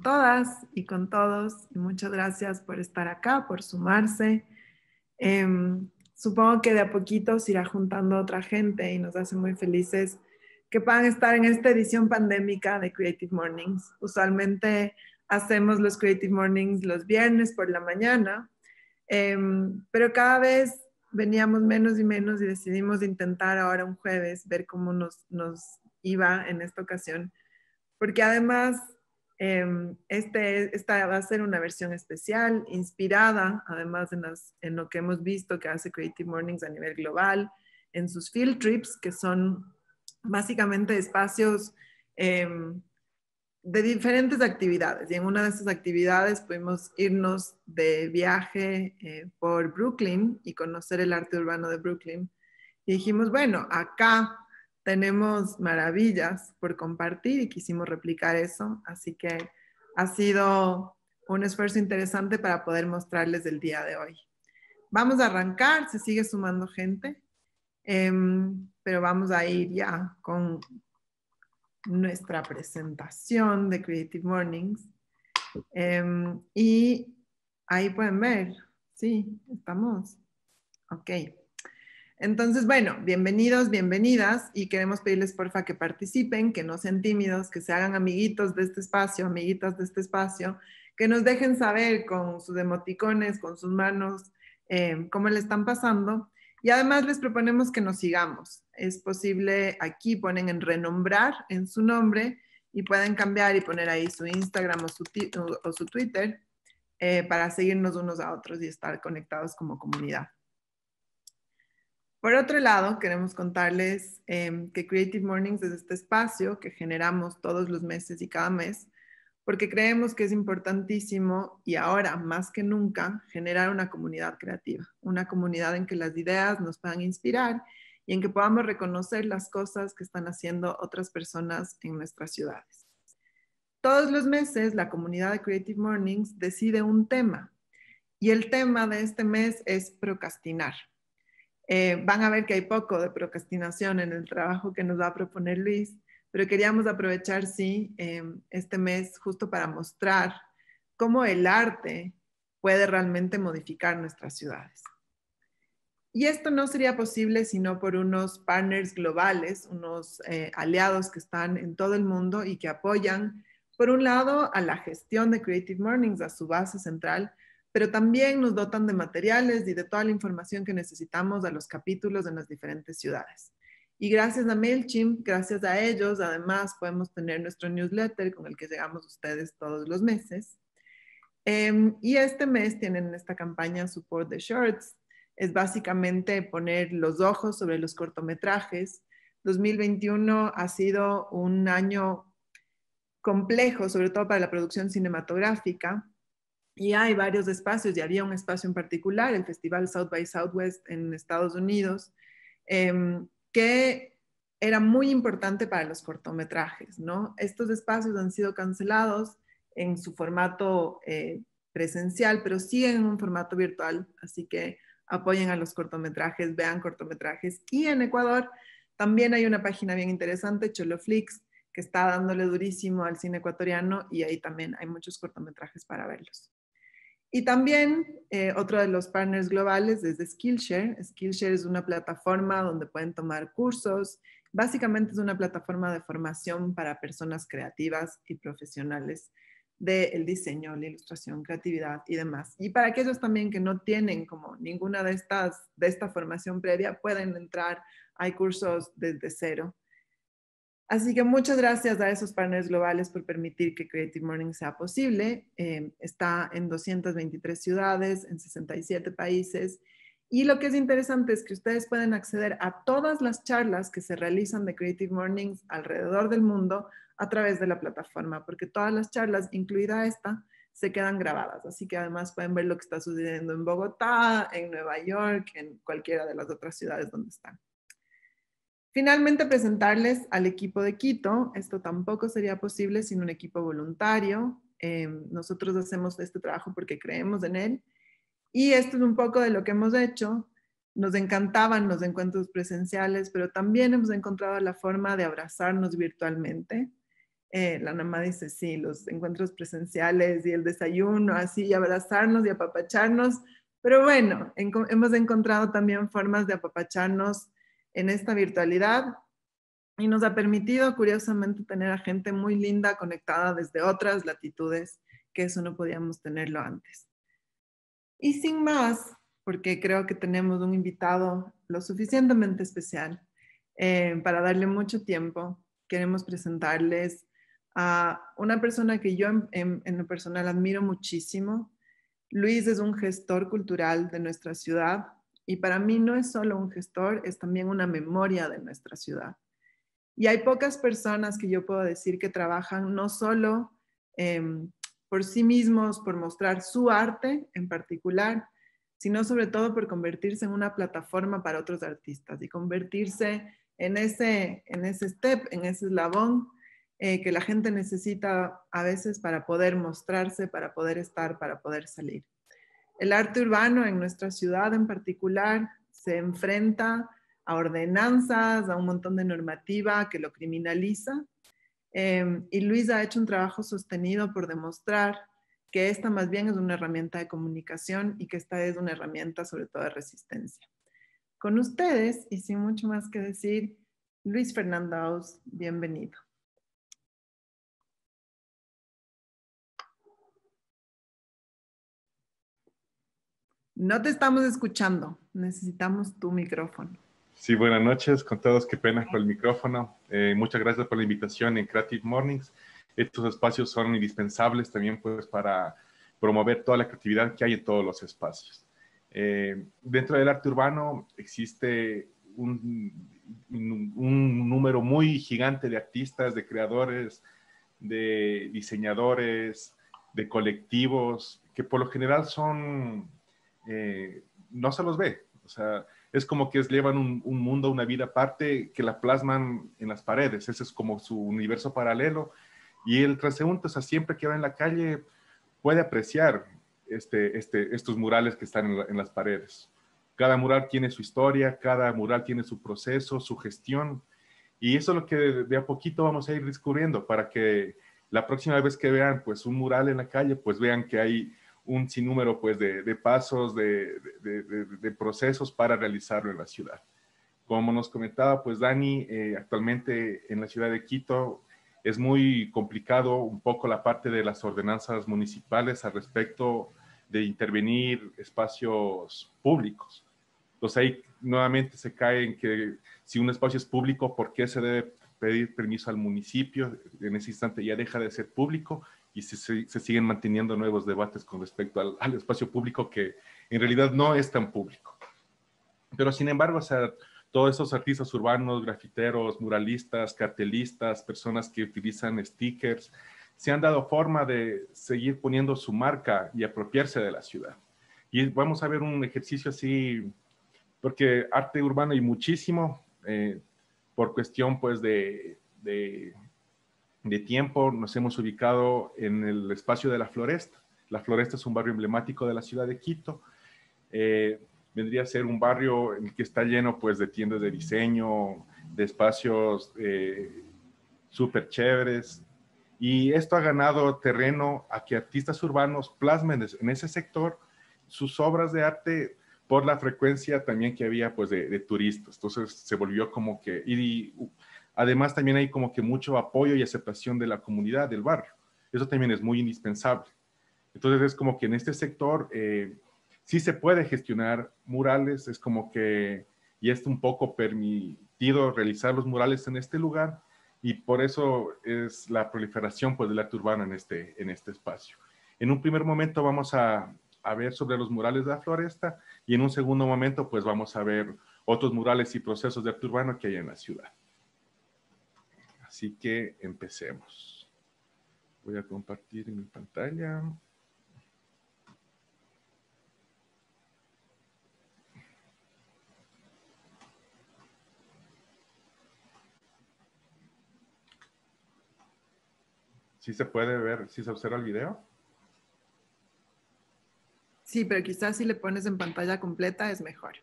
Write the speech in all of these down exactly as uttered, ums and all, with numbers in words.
con todas y con todos. Y muchas gracias por estar acá, por sumarse. Eh, supongo que de a poquito se irá juntando otra gente y nos hace muy felices que puedan estar en esta edición pandémica de Creative Mornings. Usualmente hacemos los Creative Mornings los viernes por la mañana, eh, pero cada vez veníamos menos y menos y decidimos intentar ahora un jueves, ver cómo nos, nos iba en esta ocasión. Porque además eh, este, esta va a ser una versión especial, inspirada además en, las, en lo que hemos visto que hace Creative Mornings a nivel global, en sus field trips, que son básicamente espacios eh, de diferentes actividades. Y en una de esas actividades pudimos irnos de viaje eh, por Brooklyn y conocer el arte urbano de Brooklyn. Y dijimos, bueno, acá tenemos maravillas por compartir y quisimos replicar eso. Así que ha sido un esfuerzo interesante para poder mostrarles el día de hoy. Vamos a arrancar, se sigue sumando gente, eh, pero vamos a ir ya con nuestra presentación de Creative Mornings. Eh, y ahí pueden ver, sí, estamos. Ok. Entonces, bueno, bienvenidos, bienvenidas y queremos pedirles porfa que participen, que no sean tímidos, que se hagan amiguitos de este espacio, amiguitas de este espacio, que nos dejen saber con sus emoticones, con sus manos, eh, cómo le están pasando. Y además les proponemos que nos sigamos. Es posible, aquí ponen en renombrar en su nombre y pueden cambiar y poner ahí su Instagram o su, o su Twitter eh, para seguirnos unos a otros y estar conectados como comunidad. Por otro lado, queremos contarles eh, que Creative Mornings es este espacio que generamos todos los meses y cada mes, porque creemos que es importantísimo y ahora más que nunca generar una comunidad creativa, una comunidad en que las ideas nos puedan inspirar y en que podamos reconocer las cosas que están haciendo otras personas en nuestras ciudades. Todos los meses la comunidad de Creative Mornings decide un tema y el tema de este mes es procrastinar. Eh, van a ver que hay poco de procrastinación en el trabajo que nos va a proponer Luis, pero queríamos aprovechar, sí, eh, este mes justo para mostrar cómo el arte puede realmente modificar nuestras ciudades. Y esto no sería posible sino por unos partners globales, unos eh, aliados que están en todo el mundo y que apoyan, por un lado, a la gestión de Creative Mornings, a su base central, pero también nos dotan de materiales y de toda la información que necesitamos a los capítulos en las diferentes ciudades. Y gracias a MailChimp, gracias a ellos, además podemos tener nuestro newsletter con el que llegamos a ustedes todos los meses. Eh, y este mes tienen esta campaña Support the Shorts. Es básicamente poner los ojos sobre los cortometrajes. dos mil veintiuno ha sido un año complejo, sobre todo para la producción cinematográfica. Y hay varios espacios, y había un espacio en particular, el Festival South by Southwest en Estados Unidos, eh, que era muy importante para los cortometrajes, ¿no? Estos espacios han sido cancelados en su formato eh, presencial, pero siguen en un formato virtual, así que apoyen a los cortometrajes, vean cortometrajes. Y en Ecuador también hay una página bien interesante, Choloflix, que está dándole durísimo al cine ecuatoriano y ahí también hay muchos cortometrajes para verlos. Y también eh, otro de los partners globales es de Skillshare. Skillshare es una plataforma donde pueden tomar cursos. Básicamente es una plataforma de formación para personas creativas y profesionales del diseño, la ilustración, creatividad y demás. Y para aquellos también que no tienen como ninguna de estas, de esta formación previa, pueden entrar, hay cursos desde cero. Así que muchas gracias a esos partners globales por permitir que Creative Morning sea posible. Eh, está en doscientas veintitrés ciudades, en sesenta y siete países. Y lo que es interesante es que ustedes pueden acceder a todas las charlas que se realizan de Creative Mornings alrededor del mundo a través de la plataforma, porque todas las charlas, incluida esta, se quedan grabadas. Así que además pueden ver lo que está sucediendo en Bogotá, en Nueva York, en cualquiera de las otras ciudades donde están. Finalmente, presentarles al equipo de Quito. Esto tampoco sería posible sin un equipo voluntario. Eh, nosotros hacemos este trabajo porque creemos en él. Y esto es un poco de lo que hemos hecho. Nos encantaban los encuentros presenciales, pero también hemos encontrado la forma de abrazarnos virtualmente. Eh, la Nama dice, sí, los encuentros presenciales y el desayuno, así, y abrazarnos y apapacharnos. Pero bueno, en, hemos encontrado también formas de apapacharnos en esta virtualidad y nos ha permitido, curiosamente, tener a gente muy linda conectada desde otras latitudes, que eso no podíamos tenerlo antes. Y sin más, porque creo que tenemos un invitado lo suficientemente especial eh, para darle mucho tiempo, queremos presentarles a una persona que yo en, en, en lo personal admiro muchísimo. Luis es un gestor cultural de nuestra ciudad y para mí no es solo un gestor, es también una memoria de nuestra ciudad. Y hay pocas personas que yo puedo decir que trabajan no solo eh, por sí mismos, por mostrar su arte en particular, sino sobre todo por convertirse en una plataforma para otros artistas y convertirse en ese, en ese step, en ese eslabón eh, que la gente necesita a veces para poder mostrarse, para poder estar, para poder salir. El arte urbano en nuestra ciudad en particular se enfrenta a ordenanzas, a un montón de normativa que lo criminaliza. Eh, y Luis ha hecho un trabajo sostenido por demostrar que esta más bien es una herramienta de comunicación y que esta es una herramienta sobre todo de resistencia. Con ustedes, y sin mucho más que decir, Luis Fernando Aus, bienvenido. No te estamos escuchando, necesitamos tu micrófono. Sí, buenas noches con todos, qué pena por el micrófono. Eh, muchas gracias por la invitación en Creative Mornings. Estos espacios son indispensables también pues para promover toda la creatividad que hay en todos los espacios. Eh, dentro del arte urbano existe un, un, un número muy gigante de artistas, de creadores, de diseñadores, de colectivos, que por lo general son, eh, no se los ve, o sea, es como que llevan un, un mundo, una vida aparte que la plasman en las paredes. Ese es como su universo paralelo. Y el transeúnte, o sea, siempre que va en la calle puede apreciar este, este, estos murales que están en, la, en las paredes. Cada mural tiene su historia, cada mural tiene su proceso, su gestión. Y eso es lo que de, de a poquito vamos a ir descubriendo para que la próxima vez que vean pues un mural en la calle, pues vean que hay un sinnúmero pues, de, de pasos, de, de, de, de, procesos para realizarlo en la ciudad. Como nos comentaba, pues Dani, eh, actualmente en la ciudad de Quito es muy complicado un poco la parte de las ordenanzas municipales al respecto de intervenir espacios públicos. Entonces ahí nuevamente se cae en que si un espacio es público, ¿por qué se debe pedir permiso al municipio? En ese instante ya deja de ser público y se, se, se siguen manteniendo nuevos debates con respecto al, al espacio público que en realidad no es tan público. Pero sin embargo, o sea, todos esos artistas urbanos, grafiteros, muralistas, cartelistas, personas que utilizan stickers, se han dado forma de seguir poniendo su marca y apropiarse de la ciudad. Y vamos a ver un ejercicio así, porque arte urbano hay muchísimo, eh, por cuestión pues de, de, de tiempo nos hemos ubicado en el espacio de La Floresta. La Floresta es un barrio emblemático de la ciudad de Quito. Eh, vendría a ser un barrio en el que está lleno pues de tiendas de diseño, de espacios eh, súper chéveres. Y esto ha ganado terreno a que artistas urbanos plasmen en ese sector sus obras de arte por la frecuencia también que había pues de, de turistas. Entonces se volvió como que, y además también hay como que mucho apoyo y aceptación de la comunidad, del barrio. Eso también es muy indispensable. Entonces es como que en este sector eh, sí se puede gestionar murales, es como que ya está un poco permitido realizar los murales en este lugar y por eso es la proliferación pues, del arte urbano en este, en este espacio. En un primer momento vamos a, a ver sobre los murales de La Floresta y en un segundo momento pues vamos a ver otros murales y procesos de arte urbano que hay en la ciudad. Así que empecemos. Voy a compartir mi pantalla. ¿Sí se puede ver, sí se observa el video? Sí, pero quizás si le pones en pantalla completa es mejor.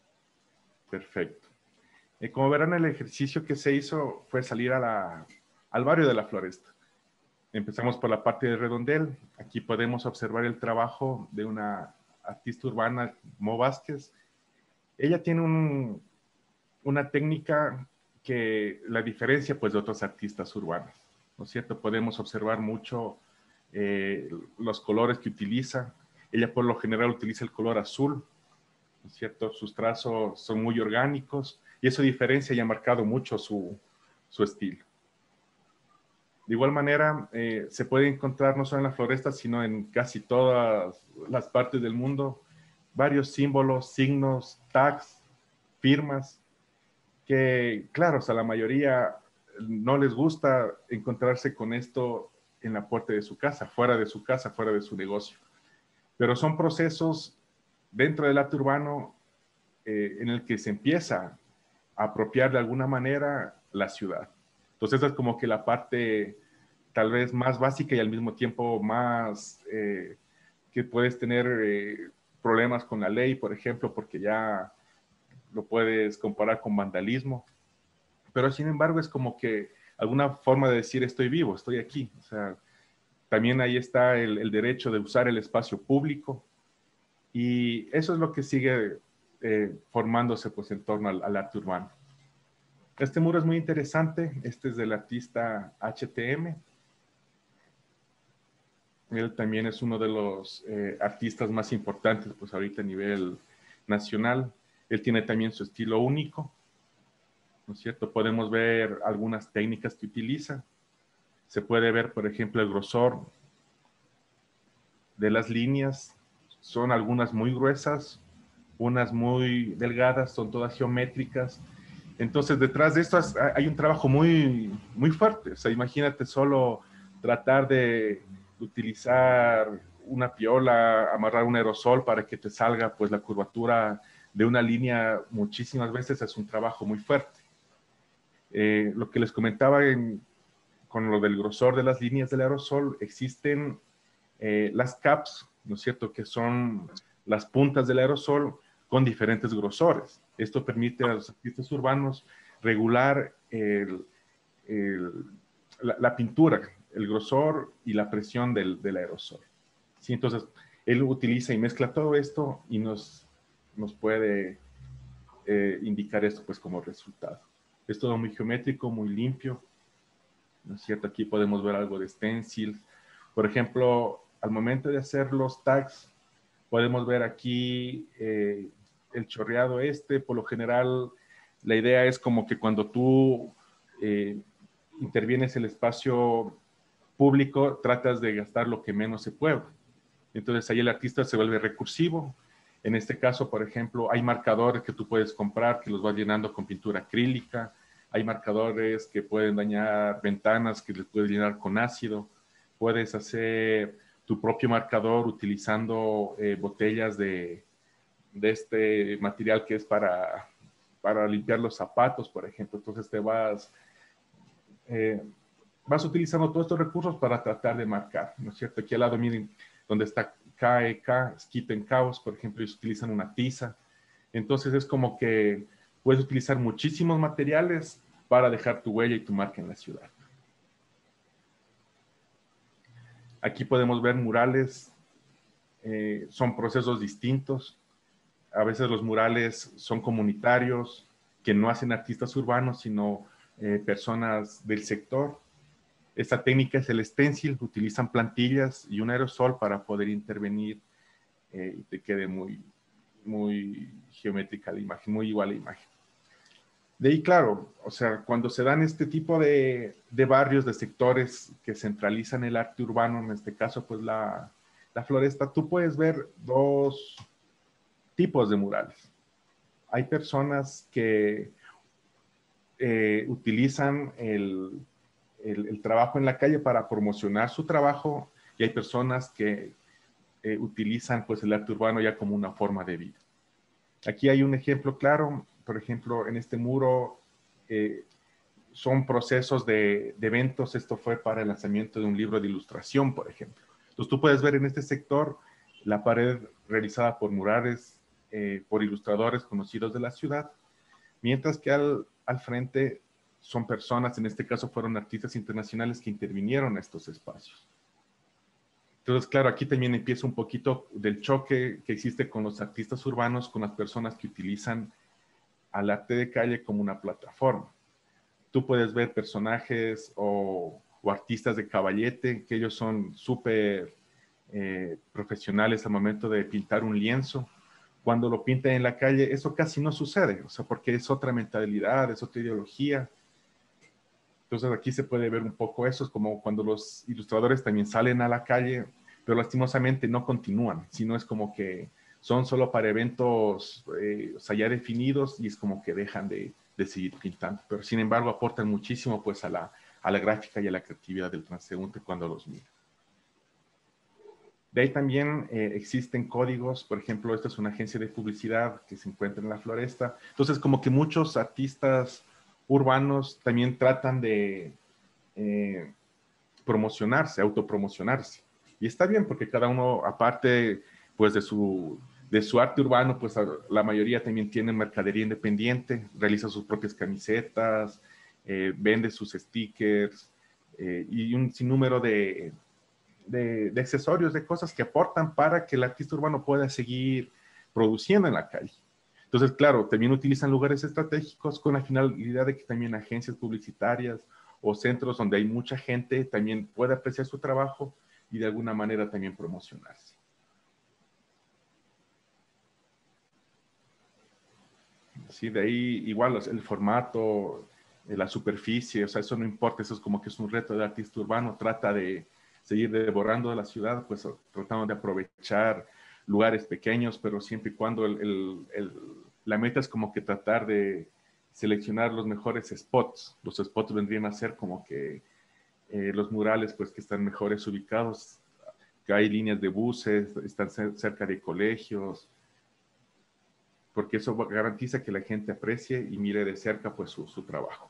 Perfecto. Eh, como verán, el ejercicio que se hizo fue salir a la, al barrio de La Floresta. Empezamos por la parte de Redondel. Aquí podemos observar el trabajo de una artista urbana, Mo Vázquez. Ella tiene un, una técnica que la diferencia pues de otros artistas urbanos, ¿no es cierto? Podemos observar mucho eh, los colores que utiliza. Ella por lo general utiliza el color azul, ¿no es cierto? Sus trazos son muy orgánicos y eso diferencia y ha marcado mucho su, su estilo. De igual manera, eh, se puede encontrar no solo en la floresta, sino en casi todas las partes del mundo, varios símbolos, signos, tags, firmas, que claro, o sea, la mayoría no les gusta encontrarse con esto en la puerta de su casa, fuera de su casa, fuera de su negocio. Pero son procesos dentro del arte urbano eh, en el que se empieza a apropiar de alguna manera la ciudad. Entonces esa es como que la parte tal vez más básica y al mismo tiempo más eh, que puedes tener eh, problemas con la ley, por ejemplo, porque ya lo puedes comparar con vandalismo. Pero sin embargo es como que alguna forma de decir estoy vivo, estoy aquí. O sea, también ahí está el, el derecho de usar el espacio público y eso es lo que sigue eh, formándose pues en torno al, al arte urbano. Este muro es muy interesante, este es del artista H T M. Él también es uno de los eh, artistas más importantes pues ahorita a nivel nacional. Él tiene también su estilo único, ¿no es cierto? Podemos ver algunas técnicas que utiliza. Se puede ver, por ejemplo, el grosor de las líneas. Son algunas muy gruesas, unas muy delgadas, son todas geométricas. Entonces, detrás de esto hay un trabajo muy, muy fuerte. O sea, imagínate solo tratar de utilizar una piola, amarrar un aerosol para que te salga pues la curvatura de una línea muchísimas veces es un trabajo muy fuerte. Eh, lo que les comentaba en, con lo del grosor de las líneas del aerosol, existen eh, las caps, ¿no es cierto?, que son las puntas del aerosol con diferentes grosores. Esto permite a los artistas urbanos regular el, el, la, la pintura, el grosor y la presión del, del aerosol. ¿Sí? Entonces, él utiliza y mezcla todo esto y nos, nos puede eh, indicar esto pues como resultado. Es todo muy geométrico, muy limpio, ¿no es cierto? Aquí podemos ver algo de stencil. Por ejemplo, al momento de hacer los tags, podemos ver aquí eh, el chorreado este. Por lo general, la idea es como que cuando tú eh, intervienes el espacio público, tratas de gastar lo que menos se puede. Entonces ahí el artista se vuelve recursivo. En este caso, por ejemplo, hay marcadores que tú puedes comprar que los vas llenando con pintura acrílica. Hay marcadores que pueden dañar ventanas que les puedes llenar con ácido. Puedes hacer tu propio marcador utilizando eh, botellas de, de este material que es para, para limpiar los zapatos, por ejemplo. Entonces te vas, eh, vas utilizando todos estos recursos para tratar de marcar, ¿no es cierto? Aquí al lado, miren, donde está K E K, Skitten Chaos, por ejemplo, ellos utilizan una tiza. Entonces es como que puedes utilizar muchísimos materiales para dejar tu huella y tu marca en la ciudad. Aquí podemos ver murales, eh, son procesos distintos. A veces los murales son comunitarios, que no hacen artistas urbanos, sino eh, personas del sector. Esta técnica es el stencil, utilizan plantillas y un aerosol para poder intervenir eh, y te quede muy, muy geométrica la imagen, muy igual la imagen. De ahí, claro, o sea, cuando se dan este tipo de, de barrios, de sectores que centralizan el arte urbano, en este caso, pues la, la floresta, tú puedes ver dos tipos de murales. Hay personas que eh, utilizan el, el, el trabajo en la calle para promocionar su trabajo y hay personas que eh, utilizan pues el arte urbano ya como una forma de vida. Aquí hay un ejemplo claro, por ejemplo, en este muro eh, son procesos de, de eventos. Esto fue para el lanzamiento de un libro de ilustración, por ejemplo. Entonces tú puedes ver en este sector la pared realizada por murales, eh, por ilustradores conocidos de la ciudad, mientras que al, al frente son personas, en este caso fueron artistas internacionales que intervinieron en estos espacios. Entonces, claro, aquí también empieza un poquito del choque que existe con los artistas urbanos, con las personas que utilizan al arte de calle como una plataforma. Tú puedes ver personajes o, o artistas de caballete, que ellos son súper eh, profesionales al momento de pintar un lienzo. Cuando lo pintan en la calle, eso casi no sucede, o sea, porque es otra mentalidad, es otra ideología. Entonces aquí se puede ver un poco eso, es como cuando los ilustradores también salen a la calle, pero lastimosamente no continúan, sino es como que son solo para eventos eh, o sea, ya definidos y es como que dejan de, de seguir pintando. Pero sin embargo aportan muchísimo pues a la, a la gráfica y a la creatividad del transeúnte cuando los mira. De ahí también eh, existen códigos, por ejemplo, esta es una agencia de publicidad que se encuentra en la Floresta. Entonces como que muchos artistas urbanos también tratan de eh, promocionarse, autopromocionarse. Y está bien porque cada uno, aparte pues de su, de su arte urbano, pues la mayoría también tiene mercadería independiente, realiza sus propias camisetas, eh, vende sus stickers eh, y un sinnúmero de, de, de accesorios, de cosas que aportan para que el artista urbano pueda seguir produciendo en la calle. Entonces, claro, también utilizan lugares estratégicos con la finalidad de que también agencias publicitarias o centros donde hay mucha gente también pueda apreciar su trabajo y de alguna manera también promocionarse. Sí, de ahí igual el formato, la superficie, o sea, eso no importa, eso es como que es un reto del artista urbano, trata de seguir devorando de la ciudad, pues tratando de aprovechar lugares pequeños, pero siempre y cuando el, el, el, la meta es como que tratar de seleccionar los mejores spots. Los spots vendrían a ser como que eh, los murales pues que están mejores ubicados, que hay líneas de buses, están cerca de colegios, porque eso garantiza que la gente aprecie y mire de cerca pues su, su trabajo.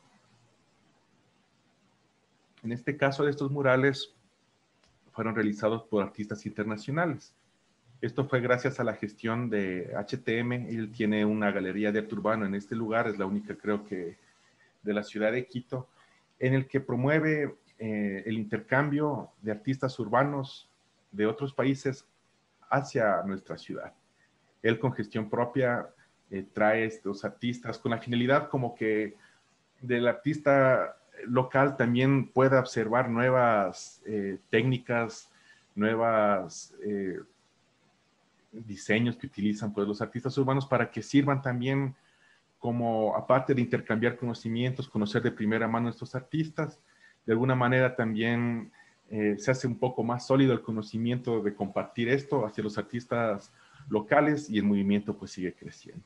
En este caso de estos murales fueron realizados por artistas internacionales. Esto fue gracias a la gestión de H T M. Él tiene una galería de arte urbano en este lugar, es la única creo que de la ciudad de Quito, en el que promueve eh, el intercambio de artistas urbanos de otros países hacia nuestra ciudad. Él con gestión propia eh, trae estos artistas con la finalidad como que del artista local también pueda observar nuevas eh, técnicas, nuevas eh, diseños que utilizan pues, los artistas urbanos para que sirvan también como, aparte de intercambiar conocimientos, conocer de primera mano a estos artistas, de alguna manera también eh, se hace un poco más sólido el conocimiento de compartir esto hacia los artistas locales y el movimiento pues sigue creciendo.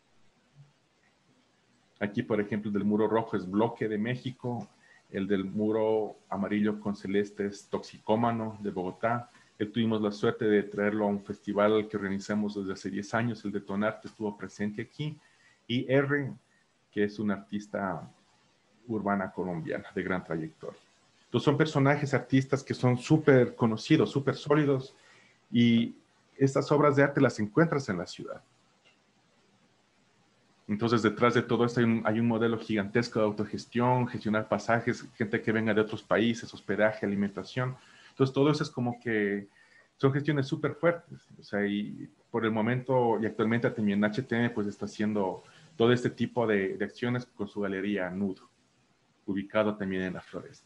Aquí, por ejemplo, el del muro rojo es Bloque de México, el del muro amarillo con celeste es Toxicómano de Bogotá. Él tuvimos la suerte de traerlo a un festival que organizamos desde hace diez años, el de Tonarte estuvo presente aquí, y R, que es una artista urbana colombiana de gran trayectoria. Entonces son personajes, artistas que son súper conocidos, súper sólidos, y estas obras de arte las encuentras en la ciudad. Entonces, detrás de todo esto hay un, hay un modelo gigantesco de autogestión, gestionar pasajes, gente que venga de otros países, hospedaje, alimentación. Entonces, todo eso es como que son gestiones súper fuertes. O sea, y por el momento y actualmente también H T M pues está haciendo todo este tipo de, de acciones con su galería Nudo, ubicado también en la Floresta.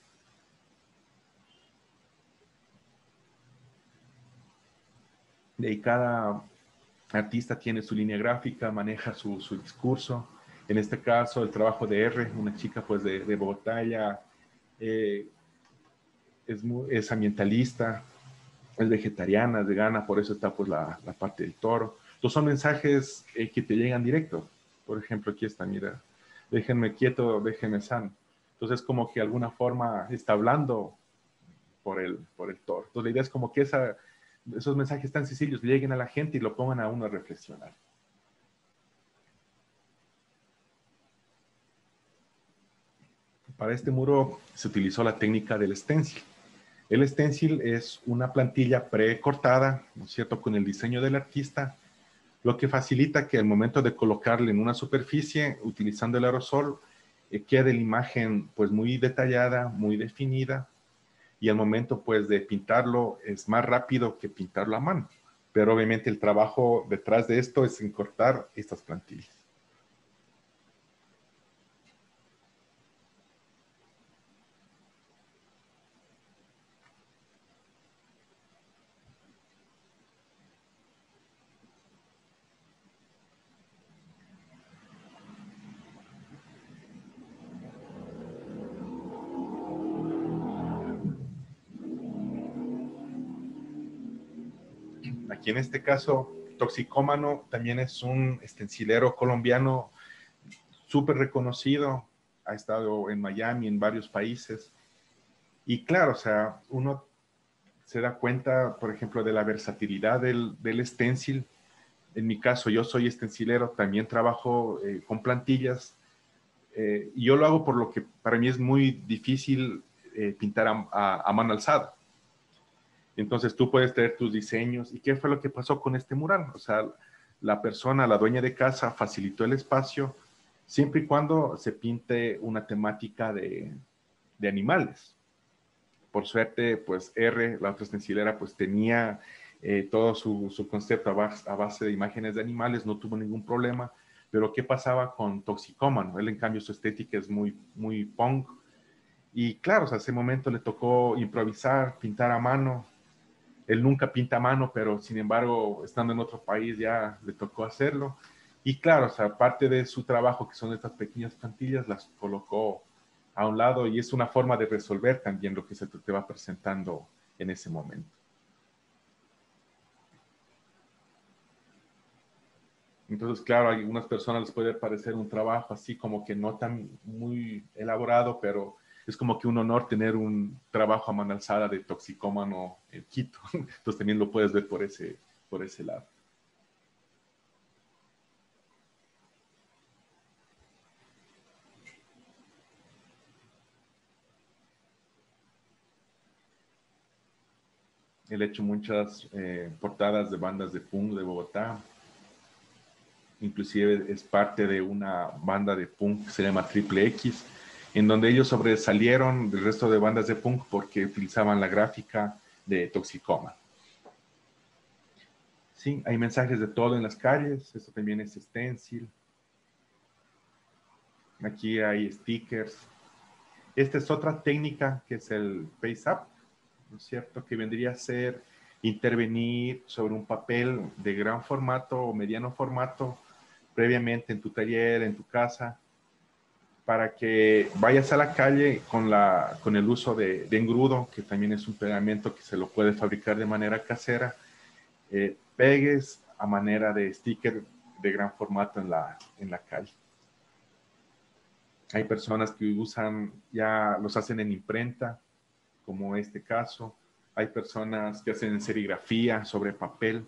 De ahí cada artista tiene su línea gráfica, maneja su, su discurso. En este caso, el trabajo de R, una chica pues de, de Bogotá, ella eh, es, muy, es ambientalista, es vegetariana, es vegana, por eso está pues la, la parte del toro. Entonces son mensajes eh, que te llegan directo. Por ejemplo, aquí está, mira, déjenme quieto, déjenme sano. Entonces como que de alguna forma está hablando por el, por el toro. Entonces la idea es como que esa, esos mensajes tan sencillos lleguen a la gente y lo pongan a uno a reflexionar. Para este muro se utilizó la técnica del stencil. El stencil es una plantilla precortada, ¿no es cierto?, con el diseño del artista, lo que facilita que al momento de colocarle en una superficie, utilizando el aerosol, eh, quede la imagen pues muy detallada, muy definida, y al momento pues de pintarlo es más rápido que pintarlo a mano. Pero obviamente el trabajo detrás de esto es en cortar estas plantillas. Aquí en este caso, Toxicómano también es un estencilero colombiano súper reconocido, ha estado en Miami, en varios países. Y claro, o sea, uno se da cuenta, por ejemplo, de la versatilidad del, del stencil. En mi caso, yo soy estencilero, también trabajo eh, con plantillas. Eh, y yo lo hago por lo que para mí es muy difícil eh, pintar a, a, a mano alzada. Entonces tú puedes tener tus diseños. ¿Y qué fue lo que pasó con este mural? O sea, la persona, la dueña de casa, facilitó el espacio siempre y cuando se pinte una temática de, de animales. Por suerte, pues R, la otra stencilera, pues tenía eh, todo su, su concepto a base, a base de imágenes de animales, no tuvo ningún problema. Pero ¿qué pasaba con Toxicómano? Él, en cambio, su estética es muy, muy punk. Y claro, o sea, a ese momento le tocó improvisar, pintar a mano. Él nunca pinta a mano, pero sin embargo, estando en otro país ya le tocó hacerlo. Y claro, o sea, parte de su trabajo, que son estas pequeñas plantillas, las colocó a un lado y es una forma de resolver también lo que se te va presentando en ese momento. Entonces, claro, a algunas personas les puede parecer un trabajo así como que no tan muy elaborado, pero es como que un honor tener un trabajo a mano alzada de Toxicómano en Quito. Entonces también lo puedes ver por ese, por ese lado. Él ha hecho muchas eh, portadas de bandas de punk de Bogotá. Inclusive es parte de una banda de punk que se llama Triple X, en donde ellos sobresalieron del resto de bandas de punk porque utilizaban la gráfica de Toxicoma. Sí, hay mensajes de todo en las calles. Esto también es stencil. Aquí hay stickers. Esta es otra técnica que es el face up, ¿no es cierto? Que vendría a ser intervenir sobre un papel de gran formato o mediano formato previamente en tu taller, en tu casa, para que vayas a la calle con, la, con el uso de, de engrudo, que también es un pegamento que se lo puede fabricar de manera casera, eh, pegues a manera de sticker de gran formato en la, en la calle. Hay personas que usan, ya los hacen en imprenta, como este caso. Hay personas que hacen en serigrafía sobre papel.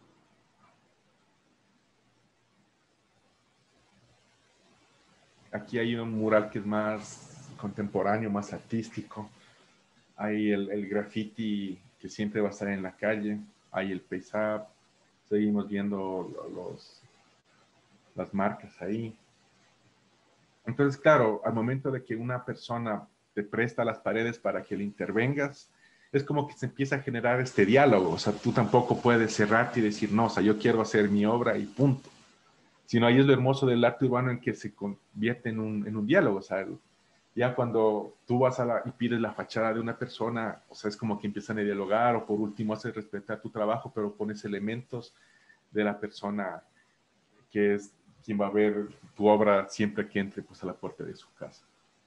Aquí hay un mural que es más contemporáneo, más artístico. Hay el, el graffiti que siempre va a estar en la calle. Hay el paysap. Seguimos viendo los, las marcas ahí. Entonces, claro, al momento de que una persona te presta las paredes para que le intervengas, es como que se empieza a generar este diálogo. O sea, tú tampoco puedes cerrarte y decir, no, o sea, yo quiero hacer mi obra y punto. Sino ahí es lo hermoso del arte urbano en que se convierte en un, en un diálogo. O sea, ya cuando tú vas a la, y pides la fachada de una persona, o sea, es como que empiezan a dialogar o por último haces respetar tu trabajo, pero pones elementos de la persona que es quien va a ver tu obra siempre que entre pues, a la puerta de su casa.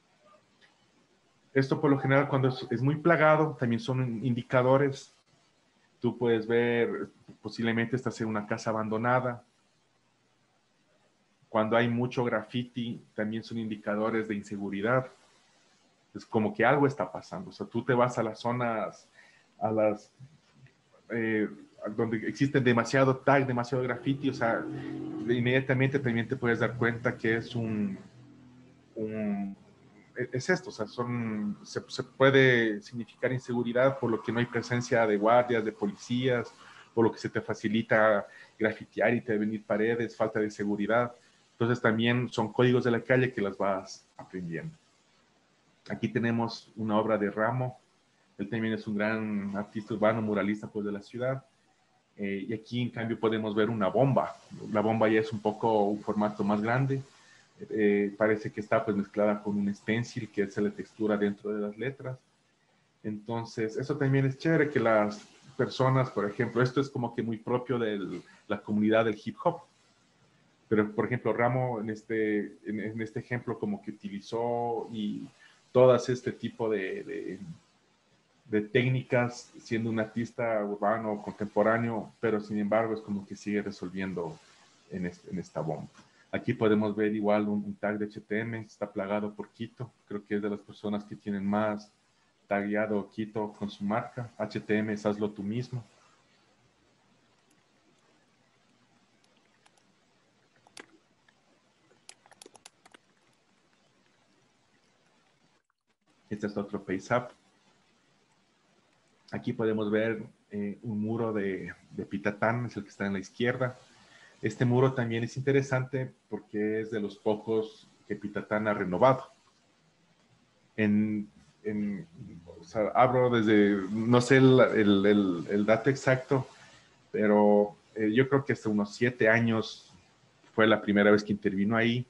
Esto por lo general cuando es, es muy plagado, también son indicadores. Tú puedes ver, posiblemente estás en una casa abandonada. Cuando hay mucho graffiti, también son indicadores de inseguridad. Es como que algo está pasando. O sea, tú te vas a las zonas, a las, eh, donde existen demasiado tag, demasiado graffiti, o sea, inmediatamente también te puedes dar cuenta que es un, un es esto, o sea, son, se, se puede significar inseguridad por lo que no hay presencia de guardias, de policías, por lo que se te facilita grafitear y te venir paredes, falta de seguridad. Entonces también son códigos de la calle que las vas a aprendiendo. Aquí tenemos una obra de Ramo. Él también es un gran artista urbano, muralista pues, de la ciudad. Eh, y aquí, en cambio, podemos ver una bomba. La bomba ya es un poco un formato más grande. Eh, parece que está pues, mezclada con un stencil, que es la textura dentro de las letras. Entonces, eso también es chévere, que las personas, por ejemplo, esto es como que muy propio de la comunidad del hip hop. Pero, por ejemplo, Ramo en este, en, en este ejemplo como que utilizó y todas este tipo de, de, de técnicas, siendo un artista urbano contemporáneo, pero sin embargo es como que sigue resolviendo en, este, en esta bomba. Aquí podemos ver igual un, un tag de H T M, está plagado por Quito, creo que es de las personas que tienen más tagueado Quito con su marca. H T M es hazlo tú mismo. Este es otro Face Up. Aquí podemos ver eh, un muro de, de Pitatán, es el que está en la izquierda. Este muro también es interesante porque es de los pocos que Pitatán ha renovado. En, en, o sea, abro desde, no sé el, el, el, el dato exacto, pero eh, yo creo que hasta unos siete años fue la primera vez que intervino ahí.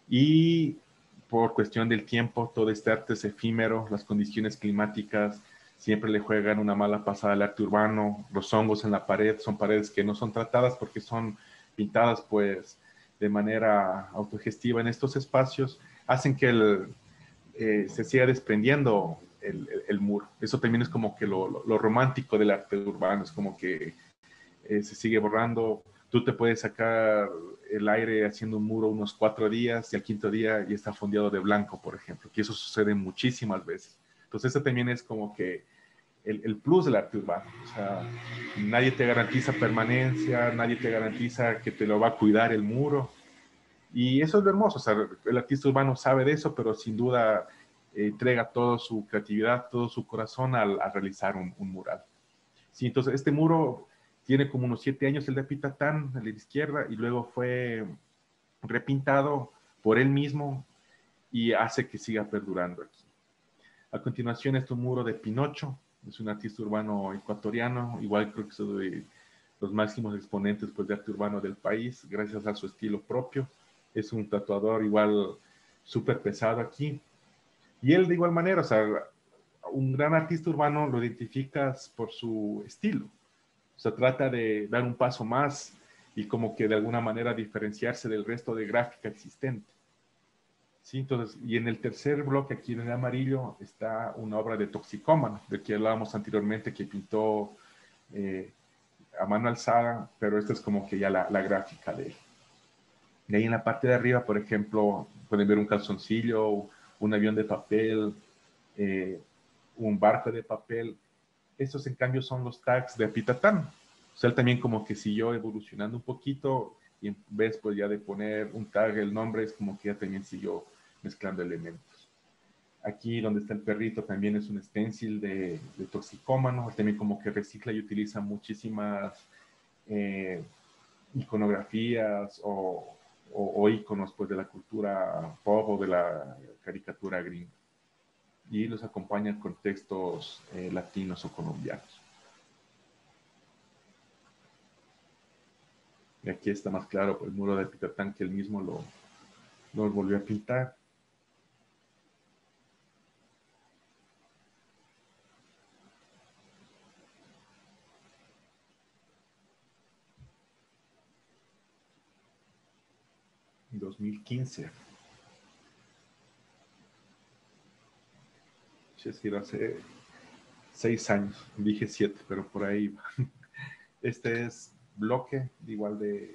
Y por cuestión del tiempo, todo este arte es efímero, las condiciones climáticas siempre le juegan una mala pasada al arte urbano, los hongos en la pared son paredes que no son tratadas porque son pintadas pues de manera autogestiva en estos espacios, hacen que el, eh, se siga desprendiendo el, el, el muro. Eso también es como que lo, lo, lo romántico del arte urbano, es como que eh, se sigue borrando. Tú te puedes sacar el aire haciendo un muro unos cuatro días y al quinto día ya está fondeado de blanco, por ejemplo, que eso sucede muchísimas veces. Entonces, eso también es como que el, el plus del arte urbano. O sea, nadie te garantiza permanencia, nadie te garantiza que te lo va a cuidar el muro. Y eso es lo hermoso. O sea, el artista urbano sabe de eso, pero sin duda eh, entrega toda su creatividad, todo su corazón al, a realizar un, un mural. Sí, entonces este muro tiene como unos siete años, el de Pitatán, a la izquierda, y luego fue repintado por él mismo y hace que siga perdurando aquí. A continuación, este muro de Pinocho, es un artista urbano ecuatoriano, igual creo que es de los máximos exponentes pues, de arte urbano del país, gracias a su estilo propio. Es un tatuador igual súper pesado aquí. Y él de igual manera, o sea, un gran artista urbano lo identificas por su estilo. O sea, trata de dar un paso más y como que de alguna manera diferenciarse del resto de gráfica existente. Sí, entonces, y en el tercer bloque, aquí en el amarillo, está una obra de Toxicómano, de que hablábamos anteriormente, que pintó eh, a mano alzada, pero esta es como que ya la, la gráfica de él. De ahí en la parte de arriba, por ejemplo, pueden ver un calzoncillo, un avión de papel, eh, un barco de papel. Estos, en cambio, son los tags de Pitatán. O sea, él también como que siguió evolucionando un poquito y en vez pues ya de poner un tag, el nombre, es como que ya también siguió mezclando elementos. Aquí donde está el perrito también es un stencil de, de Toxicómano. Él también como que recicla y utiliza muchísimas eh, iconografías o, o, o iconos pues de la cultura pop o de la caricatura gringa. Y los acompaña con textos eh, latinos o colombianos. Y aquí está más claro el muro de Pitatán, que él mismo lo, lo volvió a pintar. En dos mil quince. Es decir, hace seis años. Dije siete, pero por ahí. Este es bloque, igual de,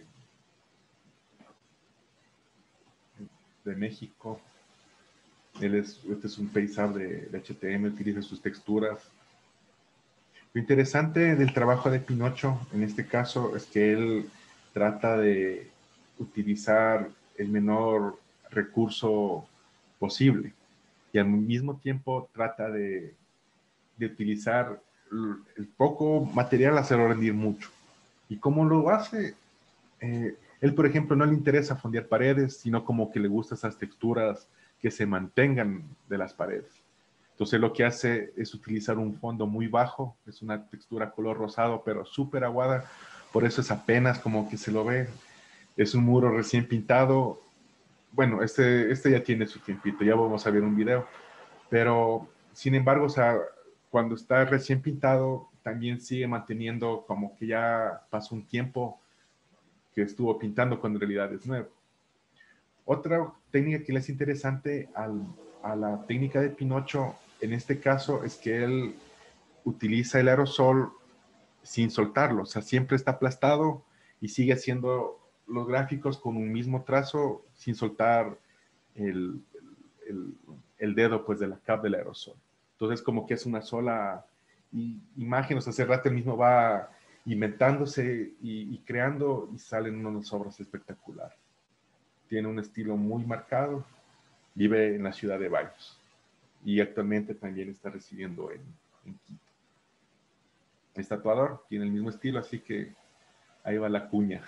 de México. Él es, este es un paisaje de, de H T M, utiliza sus texturas. Lo interesante del trabajo de Pinocho, en este caso, es que él trata de utilizar el menor recurso posible y al mismo tiempo trata de, de utilizar el poco material, hacerlo rendir mucho. ¿Y cómo lo hace? Eh, él, por ejemplo, no le interesa fondear paredes, sino como que le gustan esas texturas que se mantengan de las paredes. Entonces lo que hace es utilizar un fondo muy bajo, es una textura color rosado, pero súper aguada, por eso es apenas como que se lo ve. Es un muro recién pintado. Bueno, este, este ya tiene su tiempito, ya vamos a ver un video. Pero, sin embargo, o sea, cuando está recién pintado, también sigue manteniendo como que ya pasó un tiempo que estuvo pintando cuando en realidad es nuevo. Otra técnica que le es interesante al, a la técnica de Pinocho, en este caso, es que él utiliza el aerosol sin soltarlo, o sea, siempre está aplastado y sigue haciendo los gráficos con un mismo trazo sin soltar el, el, el dedo pues de la capa del aerosol. Entonces como que es una sola imagen, o sea, hace rato el mismo va inventándose y, y creando y salen unas obras espectaculares. Tiene un estilo muy marcado, vive en la ciudad de Baños y actualmente también está residiendo en, en Quito. Es tatuador, tiene el mismo estilo, así que ahí va la cuña.